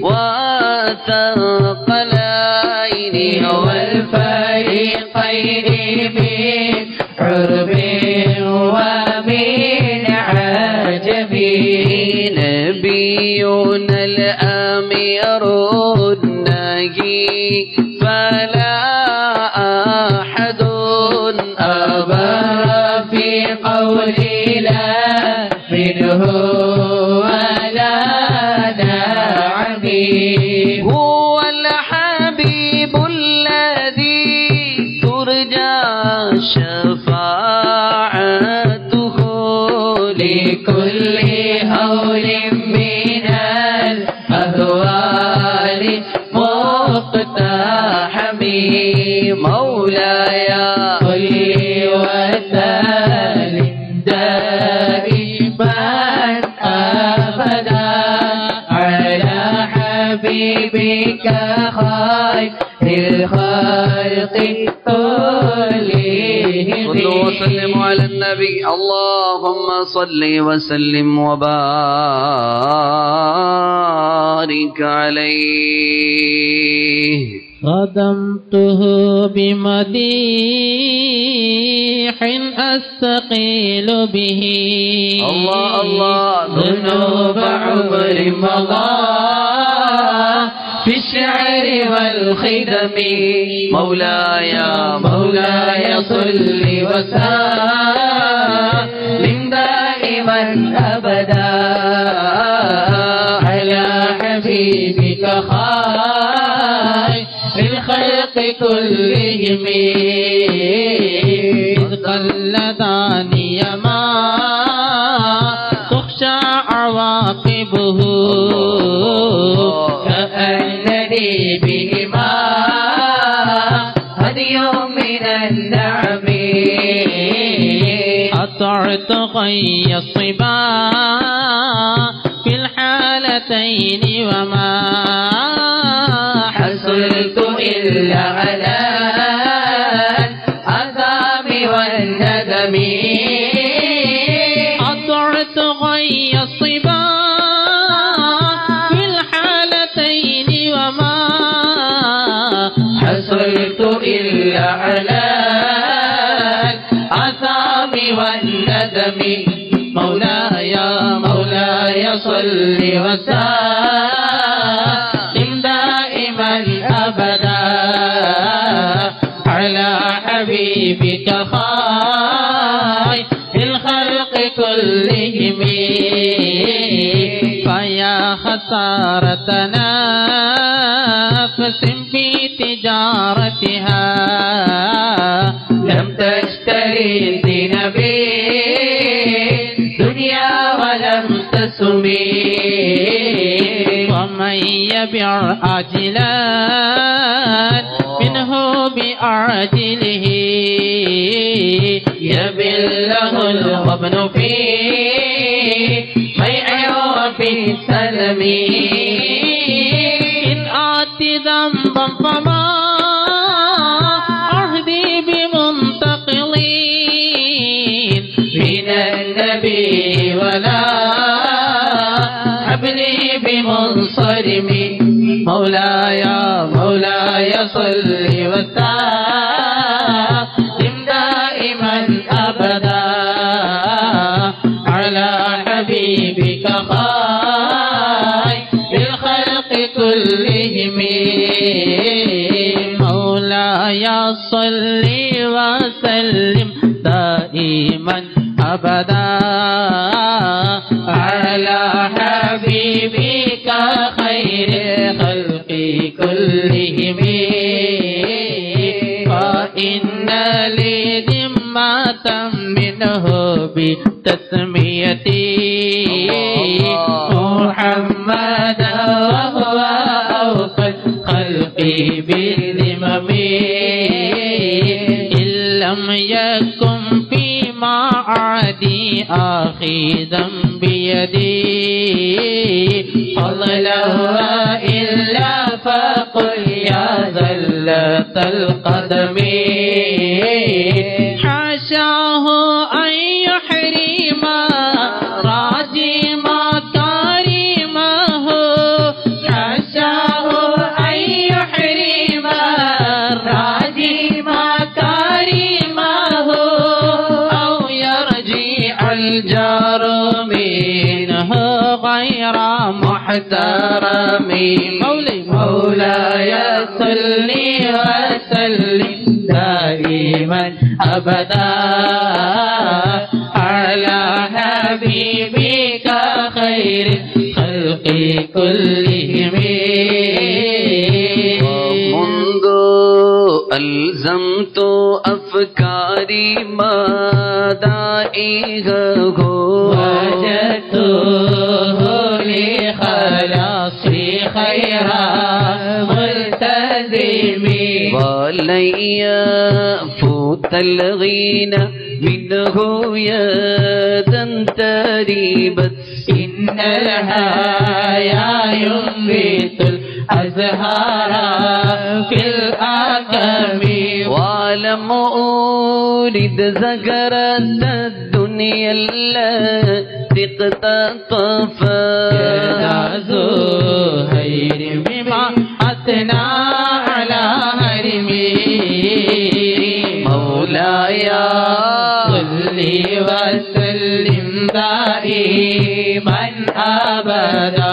والثقلين والفريقين من عرب ومن عجم نبينا الأمير الناجي فلا أحد أبر في قولي لا منه ولا نعمي هو الحبيب الذي ترجى شفاعته لكل هول من الأهوال مقتحم مولاي صل وسلم دائما أبدا على حبيبك خير الخلق كلهم صلوا وسلموا على النبي اللهم صل وسلم وبارك بارك عليه. خدمته بمديح أستقيل به الله الله ذنوب عمر مضى في الشعر والخدم. مولاي مولاي صل وسلم دائما أبدا على حبيبك خير الخلق كلهم. إذ قلداني ما تخشى عواقبه كأنني بهما هدي من النعم. أطعت غي الصبا في الحالتين وما حصلت إلا على الآثام والندم. أطعت غي الصبا في الحالتين وما حصلت إلا على الآثام والندم. مولاي مولاي صل وسلم دائما أبدا على حبيبك خير الخلق كلهم. فيا خسارة نفس في تجارتها لم تشتري الدين بالدنيا ولم تسمي. ومن يبع عاجلا منه بأعجله يبله الغبن فيه بيع وفي سلم. إن آت ذنبا فما أهدي بمنتقلين من النبي ولا حبلي بمنصرم. مولاي مولاي صل وسلم دائما أبدا على حبيبك خير الخلق كلهم. مولاي صل وسلم دائما أبدا على حبيبك خير الخلق كلهم. فإن لي ذمة منه بتسميتي محمدا وهو أوفى الخلق بالذمم. إن لم يكن فيما عادي آخذا بيدي فضلا إلا فقل يا زلة القدم. حاشاه أن يحرم راجي مكارمه. حاشاه أن يحرم راجي مكارمه أو يرجع الجار منه غير محترم. مولي مولاي صل وسلم دائما أبدا على حبيبك خير الخلق كلهم. منذ ألزمت أفكاري مدائعه وجدته لخلاصي خيرا ملتزم. ولن يفوت الغنى منه يدا تريبت. إن الهايا ينبت الأزهار في الأكم. ولم أولد زهرة الدنيا التي اقتطفت. يا زهير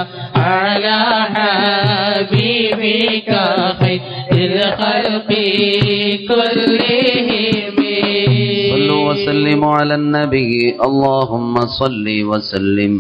على حبيبك خير الخلق كلهم صلوا وسلموا على النبي اللهم صل وسلم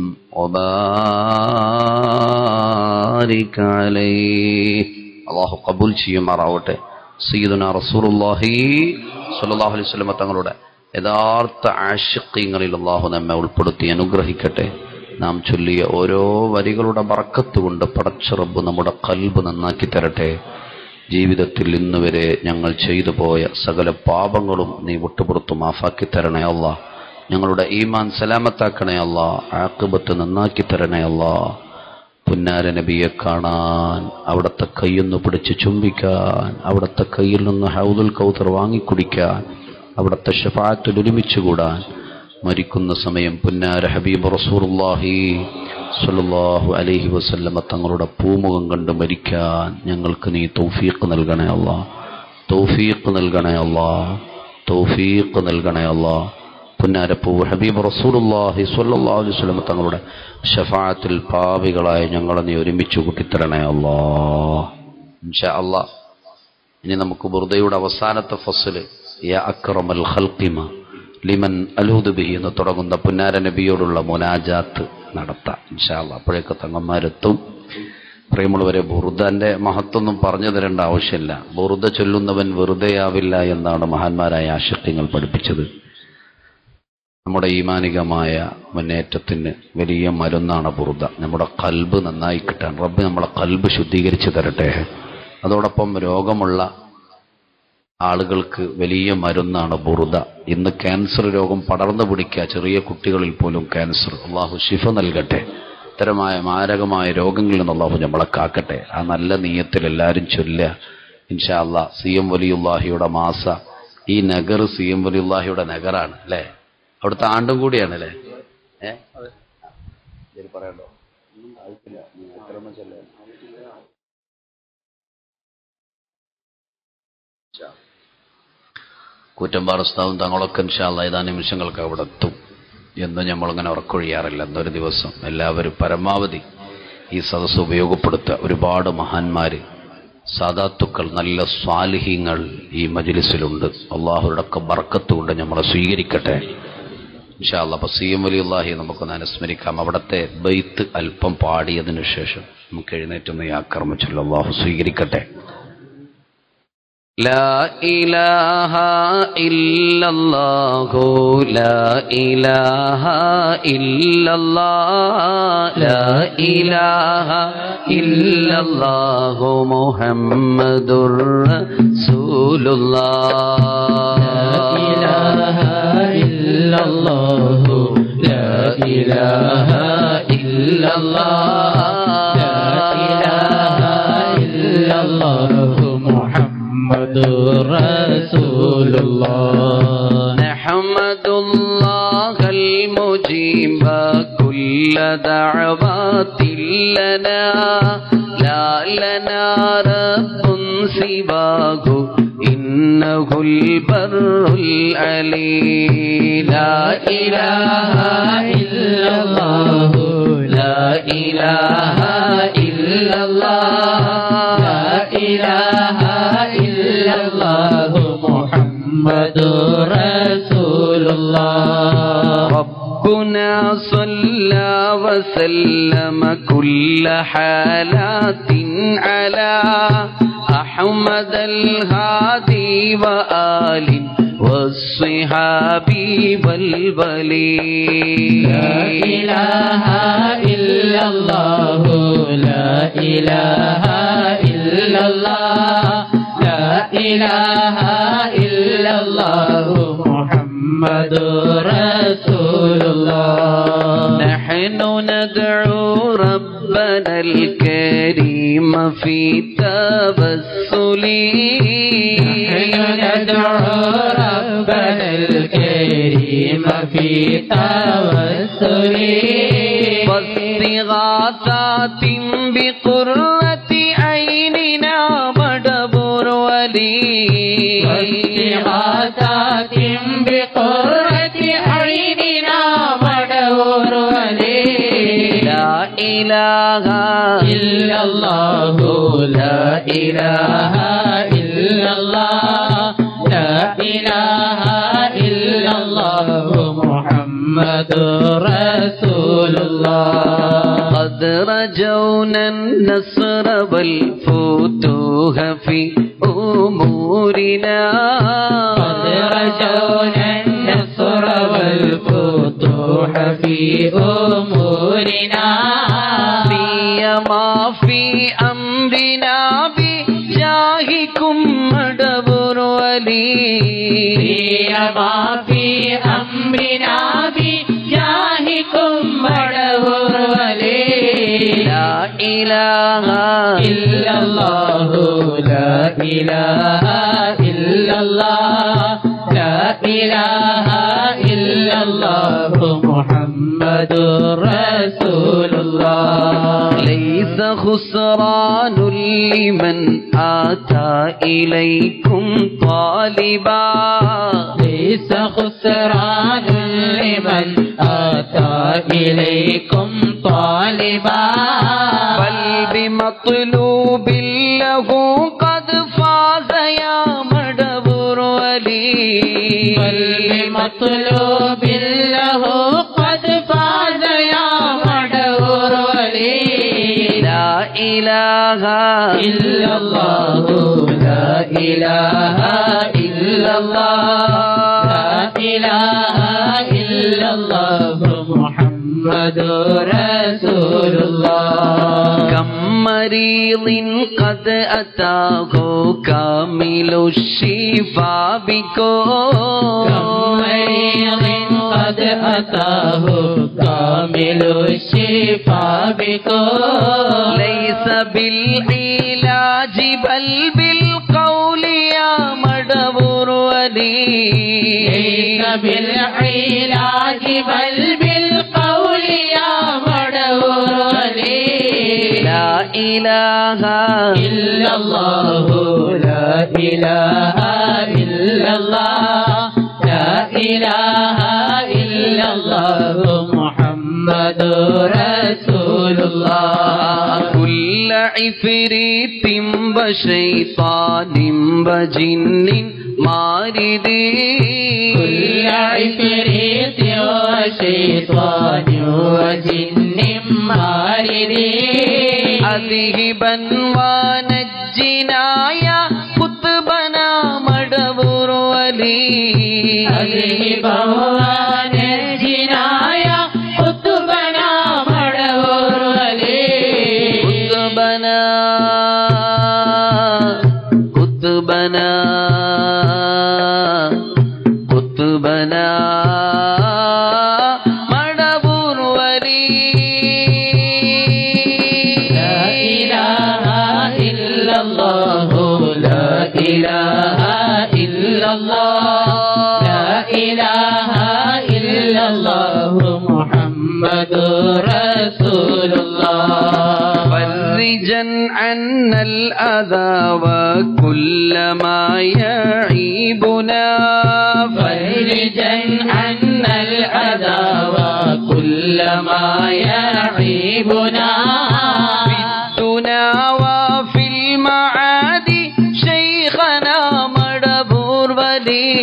وبارك عليه. അല്ലാഹു ഖബൂൽ ചെയ്യുമാറാവട്ടെ. സയ്യിദുനാ റസൂലുള്ളാഹി സ്വല്ലല്ലാഹു അലൈഹി വസല്ലം തങ്ങളുടെ യഥാർത്ഥ ആശിഖീങ്ങളിൽ അല്ലാഹു നമ്മെ ഉൾപ്പെടുത്തി അനുഗ്രഹിക്കട്ടെ. നാം ചൊല്ലിയ ഓരോ വരികളുടെ ബർക്കത്ത് കൊണ്ട് പടച്ച റബ്ബ് നമ്മുടെ ഖൽബ് നന്നാക്കി തരട്ടെ. ജീവിതത്തിൽ ഇന്നുവരെ ഞങ്ങൾ ചെയ്തു പോയ സകല പാപങ്ങളും നീ വിട്ടുപുറത്തു മാഫാക്കി തരണേ അല്ലാ. ഞങ്ങളുടെ ഈമാൻ സലാമത്താക്കണേ അല്ലാ. ആഖിബത്ത് നന്നാക്കി തരണേ അല്ലാ. പുന്നാര നബിയെ കാണാൻ, അവിടുത്തെ കൈയൊന്ന് പിടിച്ച് ചുംബിക്കാൻ, അവിടുത്തെ കയ്യിൽ നിന്ന് ഹൗദുൽ കൗതർ വാങ്ങിക്കുടിക്കാൻ, അവിടുത്തെ ശഫാഅത്തിൽ ഒരുമിച്ച് കൂടാൻ, മരിക്കുന്ന സമയം പുന്നാര ഹബീബ് റസൂലുള്ളാഹി സ്വല്ലല്ലാഹു അലൈഹി വസല്ലമ തങ്ങളുടെ പൂമുഖം കണ്ട് മരിക്കാൻ ഞങ്ങൾക്ക് നീ തൗഫീഖ് നൽകണേ അല്ലാ. തൗഫീഖ് നൽകണേ അല്ലാ. തൗഫീഖ് നൽകണേ അല്ലാ. പുന്നാരപ്പൂ ഹബീബ് റസൂലുള്ളാഹി സ്വല്ലല്ലാഹു അലൈഹി വസല്ലമ തങ്ങളുടെ ശഫാഅത്തിൽ പാപികളായ ഞങ്ങളെ നീ ഒരുമിച്ച് കൂട്ടിത്തരണേ അല്ലാ. ഇൻഷാ അല്ലാ ഇനി നമുക്ക് ബുർദയുടെ അവസാനത്തെ ഫസ്ല് യാ അക്രമൽ ഖൽഖിമ ലിമൻ അലൂദു ബിഹി എന്ന് തുടങ്ങുന്ന പുന്നാര നബിയോടുള്ള മുനാജാത്ത് നടത്താം ഇൻഷാ അല്ലാ. അപ്പോഴേക്ക് തങ്ങന്മാരെത്തും. പ്രിയമുള്ളവരെ, ബുർദന്റെ മഹത്വമൊന്നും പറഞ്ഞു തരേണ്ട ആവശ്യമില്ല. ബുർദ ചൊല്ലുന്നവൻ വെറുതെയാവില്ല എന്നാണ് മഹാന്മാരായ ആശിഖ്യങ്ങൾ പഠിപ്പിച്ചത്. നമ്മുടെ ഈമാനികമായ മുന്നേറ്റത്തിന് വലിയ മരുന്നാണ് ബുർദ. നമ്മുടെ ഖൽബ് നന്നായി കിട്ടാൻ റബ്ബ് നമ്മളെ ഖൽബ് ശുദ്ധീകരിച്ച് തരട്ടെ. അതോടൊപ്പം രോഗമുള്ള ആളുകൾക്ക് വലിയ മരുന്നാണ് ബുർദ. ഇന്ന് ക്യാൻസർ രോഗം പടർന്നു പിടിക്കുക, ചെറിയ കുട്ടികളിൽ പോലും ക്യാൻസർ. അള്ളാഹു ശിഫ നൽകട്ടെ. ഇത്തരമായ മാരകമായ രോഗങ്ങളിൽ നിന്ന് അള്ളാഹു നമ്മളെ കാക്കട്ടെ. ആ നല്ല നീയത്തിൽ എല്ലാവരും ചൊല്ലുക ഇൻഷാ അല്ലാ. സി എം വലിയുല്ലാഹിയുടെ മാസ ഈ നഗർ സി എം വലിയുല്ലാഹിയുടെ നഗറാണ് അല്ലേ? അവിടുത്തെ ആണ്ടും കൂടിയാണ് അല്ലേ? ഏഹ് പറയണ്ടോ? കൂറ്റമ്പാറ ഉസ്താദും തങ്ങളൊക്കെ ഇൻഷാ അല്ലാ ഏതാനും നിമിഷങ്ങൾക്ക് അവിടെ എത്തും എന്ന് നമ്മളിങ്ങനെ ഉറക്കൊഴിയാറില്ല. എന്നൊരു ദിവസം എല്ലാവരും പരമാവധി ഈ സദസ്സ് ഉപയോഗപ്പെടുത്തുക. ഒരുപാട് മഹാന്മാര്, സാദാത്തുക്കൾ, നല്ല സ്വാലിഹീങ്ങൾ ഈ മജ്ലിസിലുണ്ട്. അള്ളാഹുരുടെ ഒക്കെ ബർക്കത്ത് കൊണ്ട് നമ്മളെ സ്വീകരിക്കട്ടെ ഇൻഷാ അല്ലാ. അപ്പോൾ സി എം വലിയുല്ലാഹി നമുക്കൊന്ന് അനുസ്മരിക്കാം. അവിടുത്തെ ബൈത്ത് അല്പം പാടിയതിനു ശേഷം നമുക്ക് എഴുന്നേറ്റുന്ന ഈ ആക്രമം ചൊല്ലി അള്ളാഹു സ്വീകരിക്കട്ടെ. لا إله إلا الله لا إله إلا الله لا إله إلا الله محمد رسول الله لا إله إلا الله لا إله إلا الله لا إله إلا الله محمد رسول الله نحمد الله المجيب كل دعوات لنا لا لنا رب سواه إنه البر العلي لا إله إلا الله لا إله إلا الله لا إله إلا الله محمد رسول الله ربنا صلى وسلم كل حالات على أحمد الهادي وآل والصحاب والولي لا إله إلا الله لا إله إلا الله لا إله إلا الله محمد رسول الله نحن ندعو ربنا الكريم في تبسل نحن ندعو ربنا الكريم في توسل واستغاثات بقرة عيننا مدبر ولي واستغاثات بقرة عيننا مدبر ولي لا إله إلا الله لا إله إلا الله لا إله إلا الله محمد رسول الله قد رجونا النصر والفتوح في أمورنا قد رجونا النصر والفتوح في أمورنا سيما في أمرنا بجاهكم مدبر ولي سيما في أمرنا بجاهكم مدبر ولي لا إله إلا الله لا إله إلا الله لا إله إلا الله محمد رسول الله ليس خسران لمن آتى إليكم طالبا ليس خسران لمن آتى إليكم طالبا بل بمطلوب له قد فاز يا مدبر ولي بل بمطلوب له قد فاز يا مدبر ولي لا إله إلا الله لا إله إلا الله لا إله إلا الله محمد رسول الله كم مريض قد أتاه كامل الشفاء بكم كم مريض قد أتاه كامل الشفاء بكم ليس بالعلاج بل بالقول يا مدبر ولي ليس بالعلاج بل بالقول يا مدبر ولي لا إله إلا الله لا إله إلا الله لا إله إلا الله محمد رسول الله كل عفريت وشيطان وجن مارد كل عفريت وشيطان وجن مارد أذهبا ونجنا يا قطبنا مدبر ولي أذهبا ونجنا يا قطبنا مدبر ولي قطبنا قطبنا قطبنا مدبر ولي لا إله إلا الله لا إله إلا الله لا إله إلا الله محمد رسول الله فرجا عنا الأذى وكل ما يعيبنا فرجا عنا الأذى وكل ما يعيبنا في الدنا وفي المعاد شيخنا مدبر ولي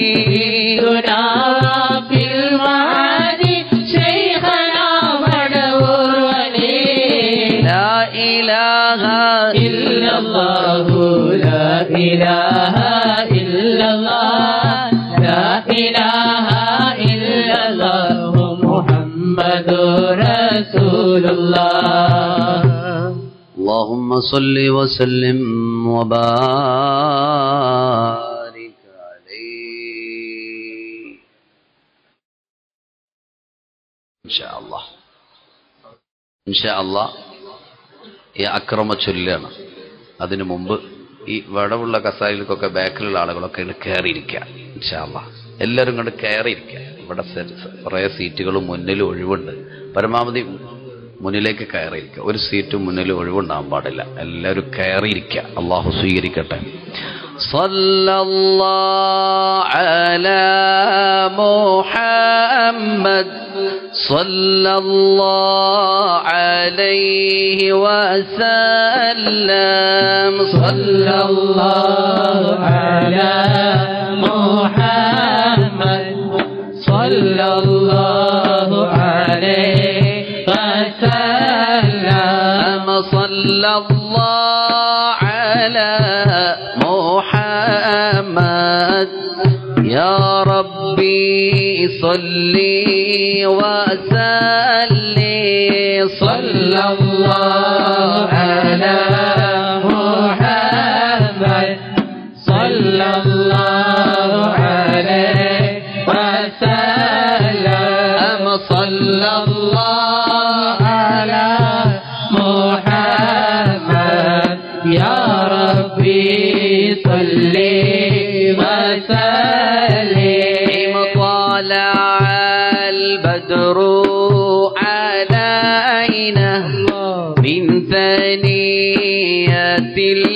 في المعاد شيخنا مدبر ولي لا إله إلا الله لا إله إلا الله لا إله إلا الله محمد رسول الله اللهم صل وسلم وبارك عليه إن شاء الله إن شاء الله ഈ അക്രമ ചൊല്ലാണ്. അതിനു മുമ്പ് ഈ വടവുള്ള കസായിലേക്കൊക്കെ ബാക്കിലുള്ള ആളുകളൊക്കെ കയറിയിരിക്കുക. ഇൻഷാ അല്ലാഹ് എല്ലാവരും കണ്ട് കയറിയിരിക്കുക. ഇവിടെ കുറേ സീറ്റുകളും മുന്നിൽ ഒഴിവുണ്ട്. പരമാവധി മുന്നിലേക്ക് കയറിയിരിക്കുക. ഒരു സീറ്റും മുന്നിൽ ഒഴിവുണ്ടാകാൻ പാടില്ല. എല്ലാവരും കയറിയിരിക്കുക. അള്ളാഹു സ്വീകരിക്കട്ടെ. സല്ലല്ലാഹു അലാ മുഹമ്മദ് صلى الله عليه وسلم صلى الله على محمد صلى الله عليه وسلم صلى الله على محمد يا ربي صلي وسلم صلى الله على محمد صلى الله عليه وسلم صلى الله على محمد يا ربي صلي وسلم طلع البدر علينا من ثنية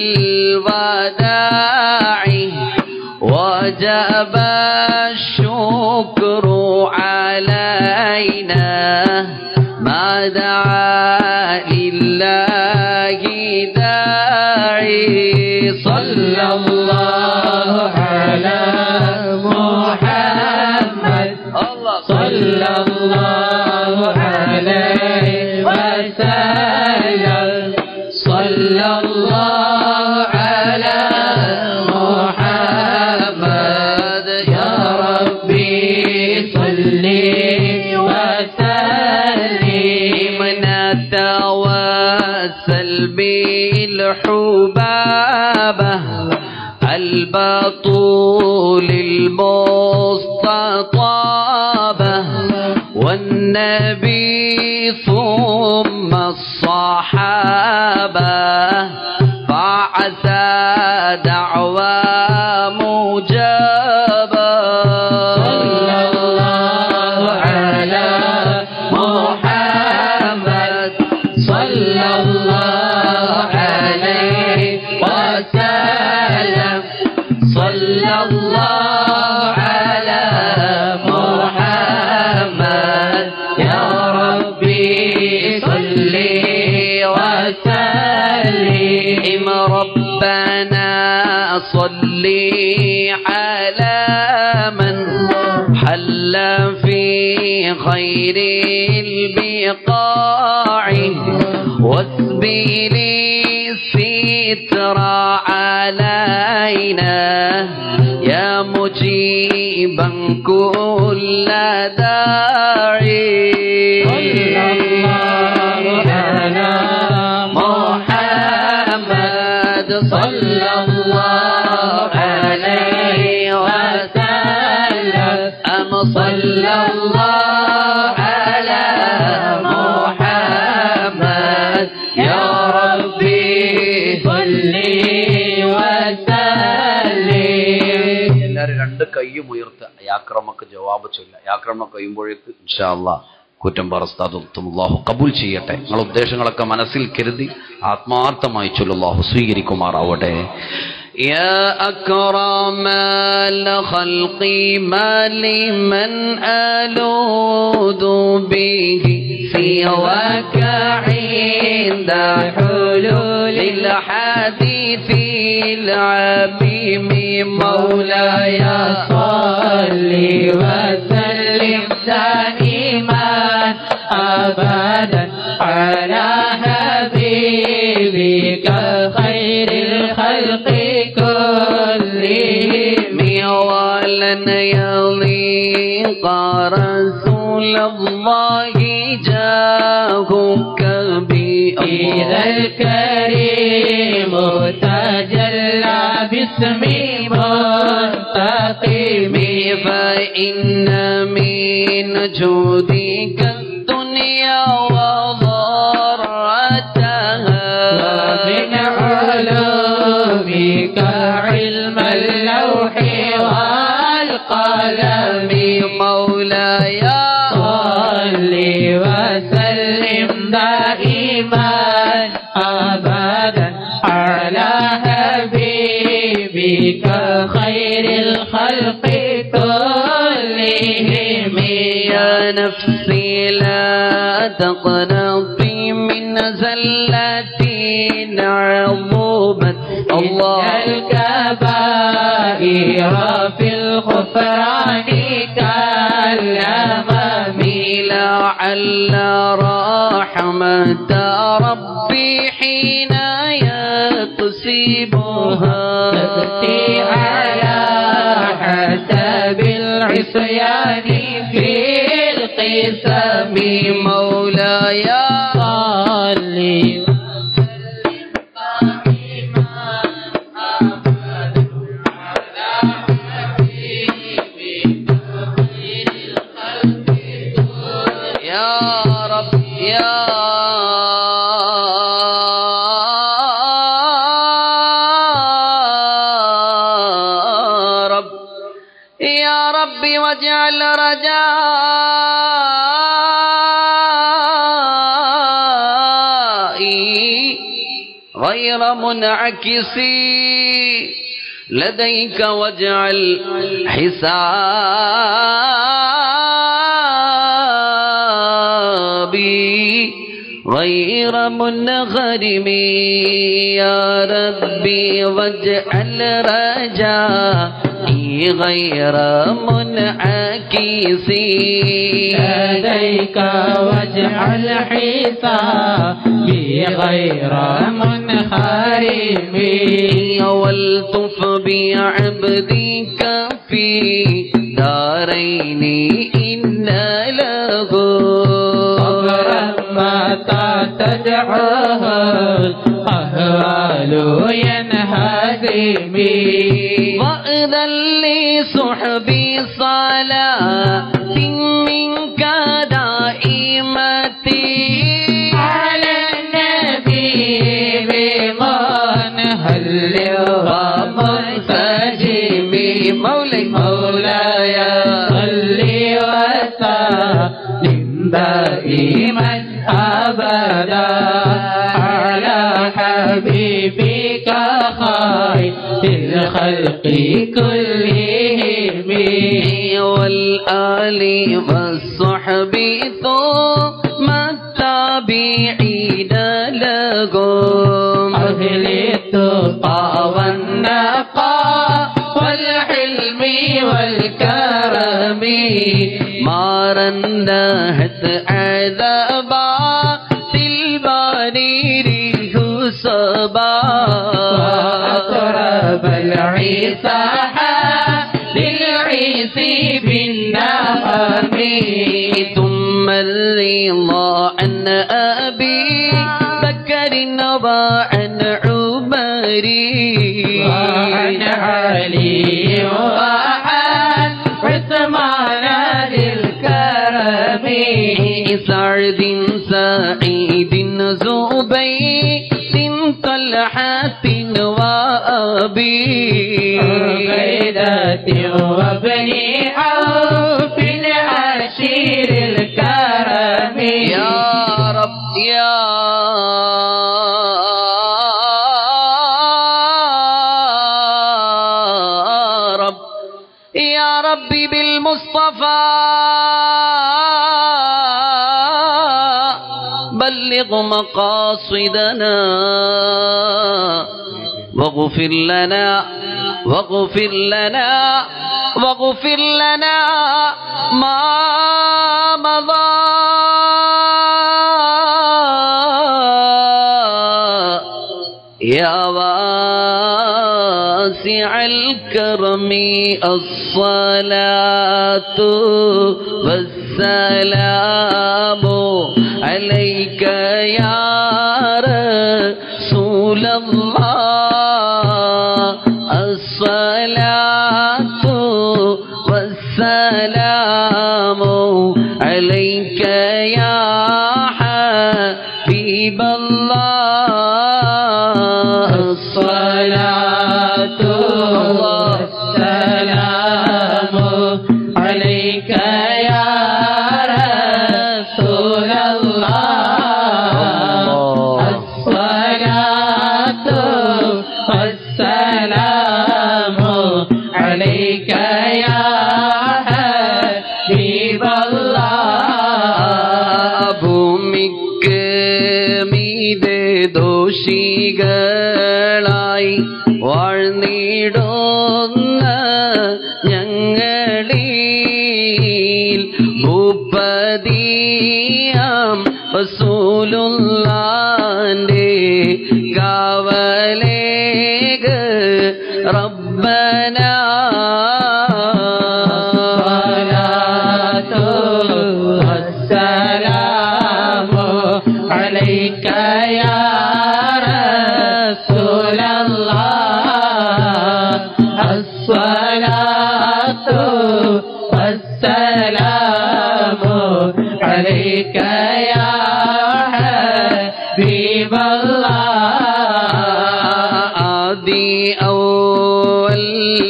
الوداع وجب الشكر علينا ما دعا لله داعي صلى الله على محمد صلى الله عليه وسلم صلى الله على محمد يا ربي صلي وسلم نتوسل بالحبابة البطول المستطابة والنبي ثم الصحابة فعسى دعوى مجابة صلى الله على محمد صلى الله عليه وسلم صلى الله على محمد يا ربي صلي وسلم ربنا صلي على من حل في خير البقاع واثبر الستر علينا يا مجيبا كل داعي صلى الله على محمد صلى الله عليه وسلم صلى الله على محمد يا ربي صلي وسلم എല്ലാവരും രണ്ട് കൈയും ഉയർത്ത് യാക്രമക്ക് ജവാബ് ചൊല്ല യാക്രമ കഴിയുമ്പോഴേക്ക് ഇൻഷാ അല്ലാഹ് കുറ്റം പറസ്താദും അല്ലാഹു കബൂൽ ചെയ്യട്ടെ. നിങ്ങളുടെ ഉദ്ദേശങ്ങളൊക്കെ മനസ്സിൽ കരുതി ആത്മാർത്ഥമായി ചൊല്ലു, അല്ലാഹു സ്വീകരിക്കുമാറാവട്ടെ. يا أكرم الخلق ما لمن ألوذ به سواك عند حلول الحديث العميم مولاي صل وسلم دائما أبدا على حبيبك خير الخلق كلهم ولن يضيق رسول الله جاهك إذا الكريم تجلى باسم منتقم فإن من جودك الدنيا وضرتها ومن علومك علم اللوح والقلم مولاي صل وسلم دائما أبدا على حبيبك خير الخلق كلهم يا نفسي لا تقنطي من زلة عظومت الله الكبائر في الغفران كالأمام لعل رحمة ربي حين يقسمها تأتي على حسب العصيان في القسم مولاي صلي يا رب يا رب يا رب واجعل رجائي غير منعكسي لديك واجعل حسابي غير منغرم يا ربي واجعل رجائي غير منعكس لديك واجعل حسابي غير منخرم والطف بعبدك في دارين إن له صبرا متى تدعوه الأهوال ينهزم وأذن لصحبي صلاة منك دائمتي على النبي بمنهل ومنسجم مولاي مولاي صل وسلم دائما أبدا على حبيبك خير الخلق كلهم والآل والصحب ثم التابعين لهم أهل التقى والنقاء والحلم والكرم ما رندهت عذابا البانير صبا وأطرب العصاح للعيس بالنغم ثم الرضا عن أبي بكر وعن عمر وعن علي وعن عثمان ذي الكرم سعد سعيد زبير طلحة وأبي عبيدة وابن عوف عشير الكرم يا رب يا رب يا ربي بالمصطفى بلغ مقاصدنا واغفر لنا واغفر لنا واغفر لنا ما مضى يا واسع الكرم الصلاة والسلام عليك يا رسول الله الصلاة والسلام عليك يا حبيب الله الصلاة والسلام عليك يا رسول الله الصلاة والسلام عليك يا حبيب الله ദോഷികളായി വാഴ്ന്നിടുന്ന ഞങ്ങളിൽ ഭൂപതിയാം റസൂലുള്ളാന്റെ കാവലേക റബ്ബനാ عليك يا رسول الله الصلاة والسلام عليك يا حبيب الله آدي أول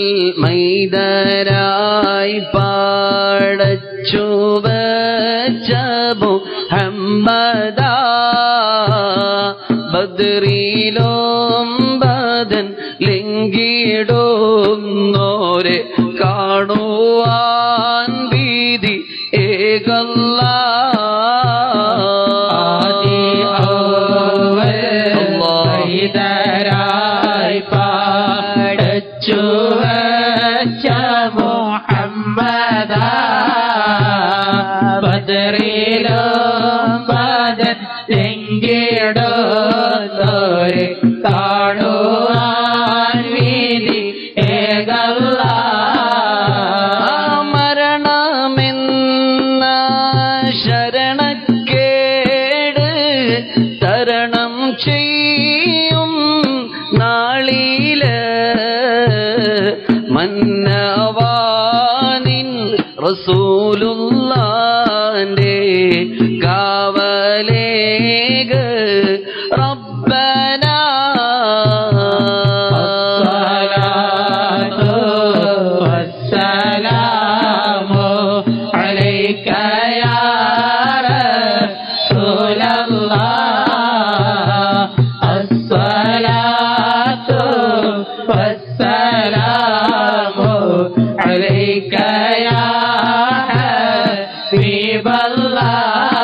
മൈദരായി പാടച്ചു വച്ചബു ഹമ്മദാ ബദ്രിലും ബദൻ ലിംഗിടുന്നോരെ കാണുവാൻ വീതി ഏകല്ലാ ആദി അവൽ മൈദരായി പാടച്ചു വച്ച മുഹമ്മദാ ബദ്രിലും ബദൻ ലിംഗിടുന്നോരെ കാണുവാൻ വീതി ഏകല്ലാ മരണമെന്ന ശരണക്കേട് തരണം ചെയ്യും നാളില് മന്നവാനിൻ റസൂലുള്ളാന്റെ കാവലേക റബ്ബനാ الصلاة والسلام عليك يا رسول الله الصلاة والسلام عليك يا حبيب الله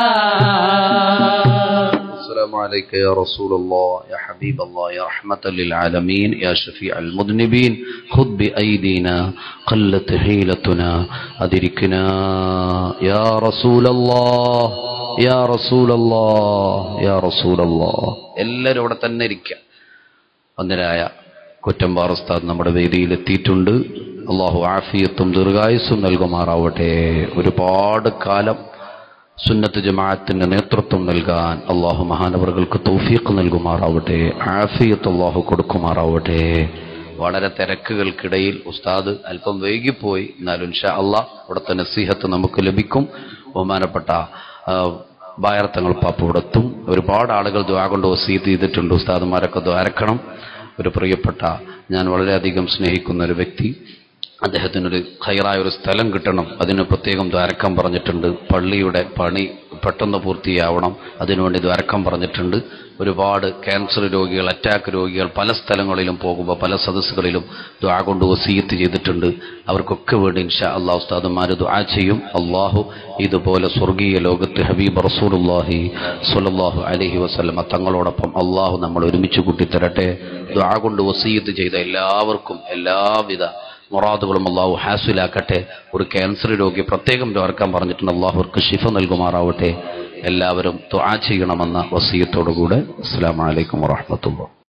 السلام عليك يا رسول الله يا حبيب الله يا رحمة للعالمين يا شفيع المذنبين خذ بأيدينا قلت حيلتنا أدركنا يا رسول الله يا رسول الله يا رسول الله എല്ലാവരും അവിടെ തന്നെ ഇരിക്കുക. ഒന്നരായ കുറ്റമ്പാറ ഉസ്താദ് നമ്മുടെ വേദിയിൽ എത്തിയിട്ടുണ്ട്. അള്ളാഹു ആഫിയത്തും ദീർഘായുസ്സും നൽകുമാറാവട്ടെ. ഒരുപാട് കാലം സുന്നത്ത് ജമാഅത്തിന്റെ നേതൃത്വം നൽകാൻ അള്ളാഹു മഹാനവറുകൾക്ക് തൗഫീഖ് നൽകുമാറാവട്ടെ. ആഫിയത്ത് അള്ളാഹു കൊടുക്കുമാറാവട്ടെ. വളരെ തിരക്കുകൾക്കിടയിൽ ഉസ്താദ് അല്പം വൈകിപ്പോയി, എന്നാലും ഇൻഷാ അള്ളാഹ് അവിടുത്തെ നസീഹത്ത് നമുക്ക് ലഭിക്കും. ബഹുമാനപ്പെട്ട ബായർത്തങ്ങൾ പാപ്പ ഇവിടെത്തും. ഒരുപാട് ആളുകൾ ദുആ കൊണ്ട് വസീയത്ത് ചെയ്തിട്ടുണ്ട്. ഉസ്താദുമാരൊക്കെ ദ്വാരക്കണം. ഒരു പ്രിയപ്പെട്ട, ഞാൻ വളരെയധികം സ്നേഹിക്കുന്ന ഒരു വ്യക്തി, അദ്ദേഹത്തിനൊരു ഖൈറായ ഒരു സ്ഥലം കിട്ടണം, അതിന് പ്രത്യേകം ദ്വാരക്കം പറഞ്ഞിട്ടുണ്ട്. പള്ളിയുടെ പണി പെട്ടെന്ന് പൂർത്തിയാവണം, അതിനുവേണ്ടി ദ്വാരക്കം പറഞ്ഞിട്ടുണ്ട്. ഒരുപാട് ക്യാൻസർ രോഗികൾ, അറ്റാക്ക് രോഗികൾ പല സ്ഥലങ്ങളിലും പോകുമ്പോൾ പല സദസ്സുകളിലും ദുആ കൊണ്ട് വസീയത്ത് ചെയ്തിട്ടുണ്ട്. അവർക്കൊക്കെ വേണ്ടി ഇൻഷാ അല്ലാഹു ഉസ്താദുമാർ ദുആ ചെയ്യും. അള്ളാഹു ഇതുപോലെ സ്വർഗീയ ലോകത്ത് ഹബീബ് റസൂലുള്ളാഹി സ്വല്ലല്ലാഹു അലൈഹി വസല്ലം തങ്ങളോടൊപ്പം അള്ളാഹു നമ്മൾ ഒരുമിച്ച് കൂട്ടിത്തരട്ടെ. ദുആ കൊണ്ട് വസീയത്ത് ചെയ്ത എല്ലാവർക്കും എല്ലാവിധ മുറാദുകളും അള്ളാഹു ഹാസിലാക്കട്ടെ. ഒരു ക്യാൻസർ രോഗി പ്രത്യേകം ദ്വാരക്കാൻ പറഞ്ഞിട്ടുണ്ട്. അള്ളാഹു അവർക്ക് ശിഫ നൽകുമാറാവട്ടെ. എല്ലാവരും ദുആ ചെയ്യണമെന്ന വസിയത്തോടുകൂടെ അസ്സലാമു അലൈക്കും വറഹ്മത്തുള്ളാഹി.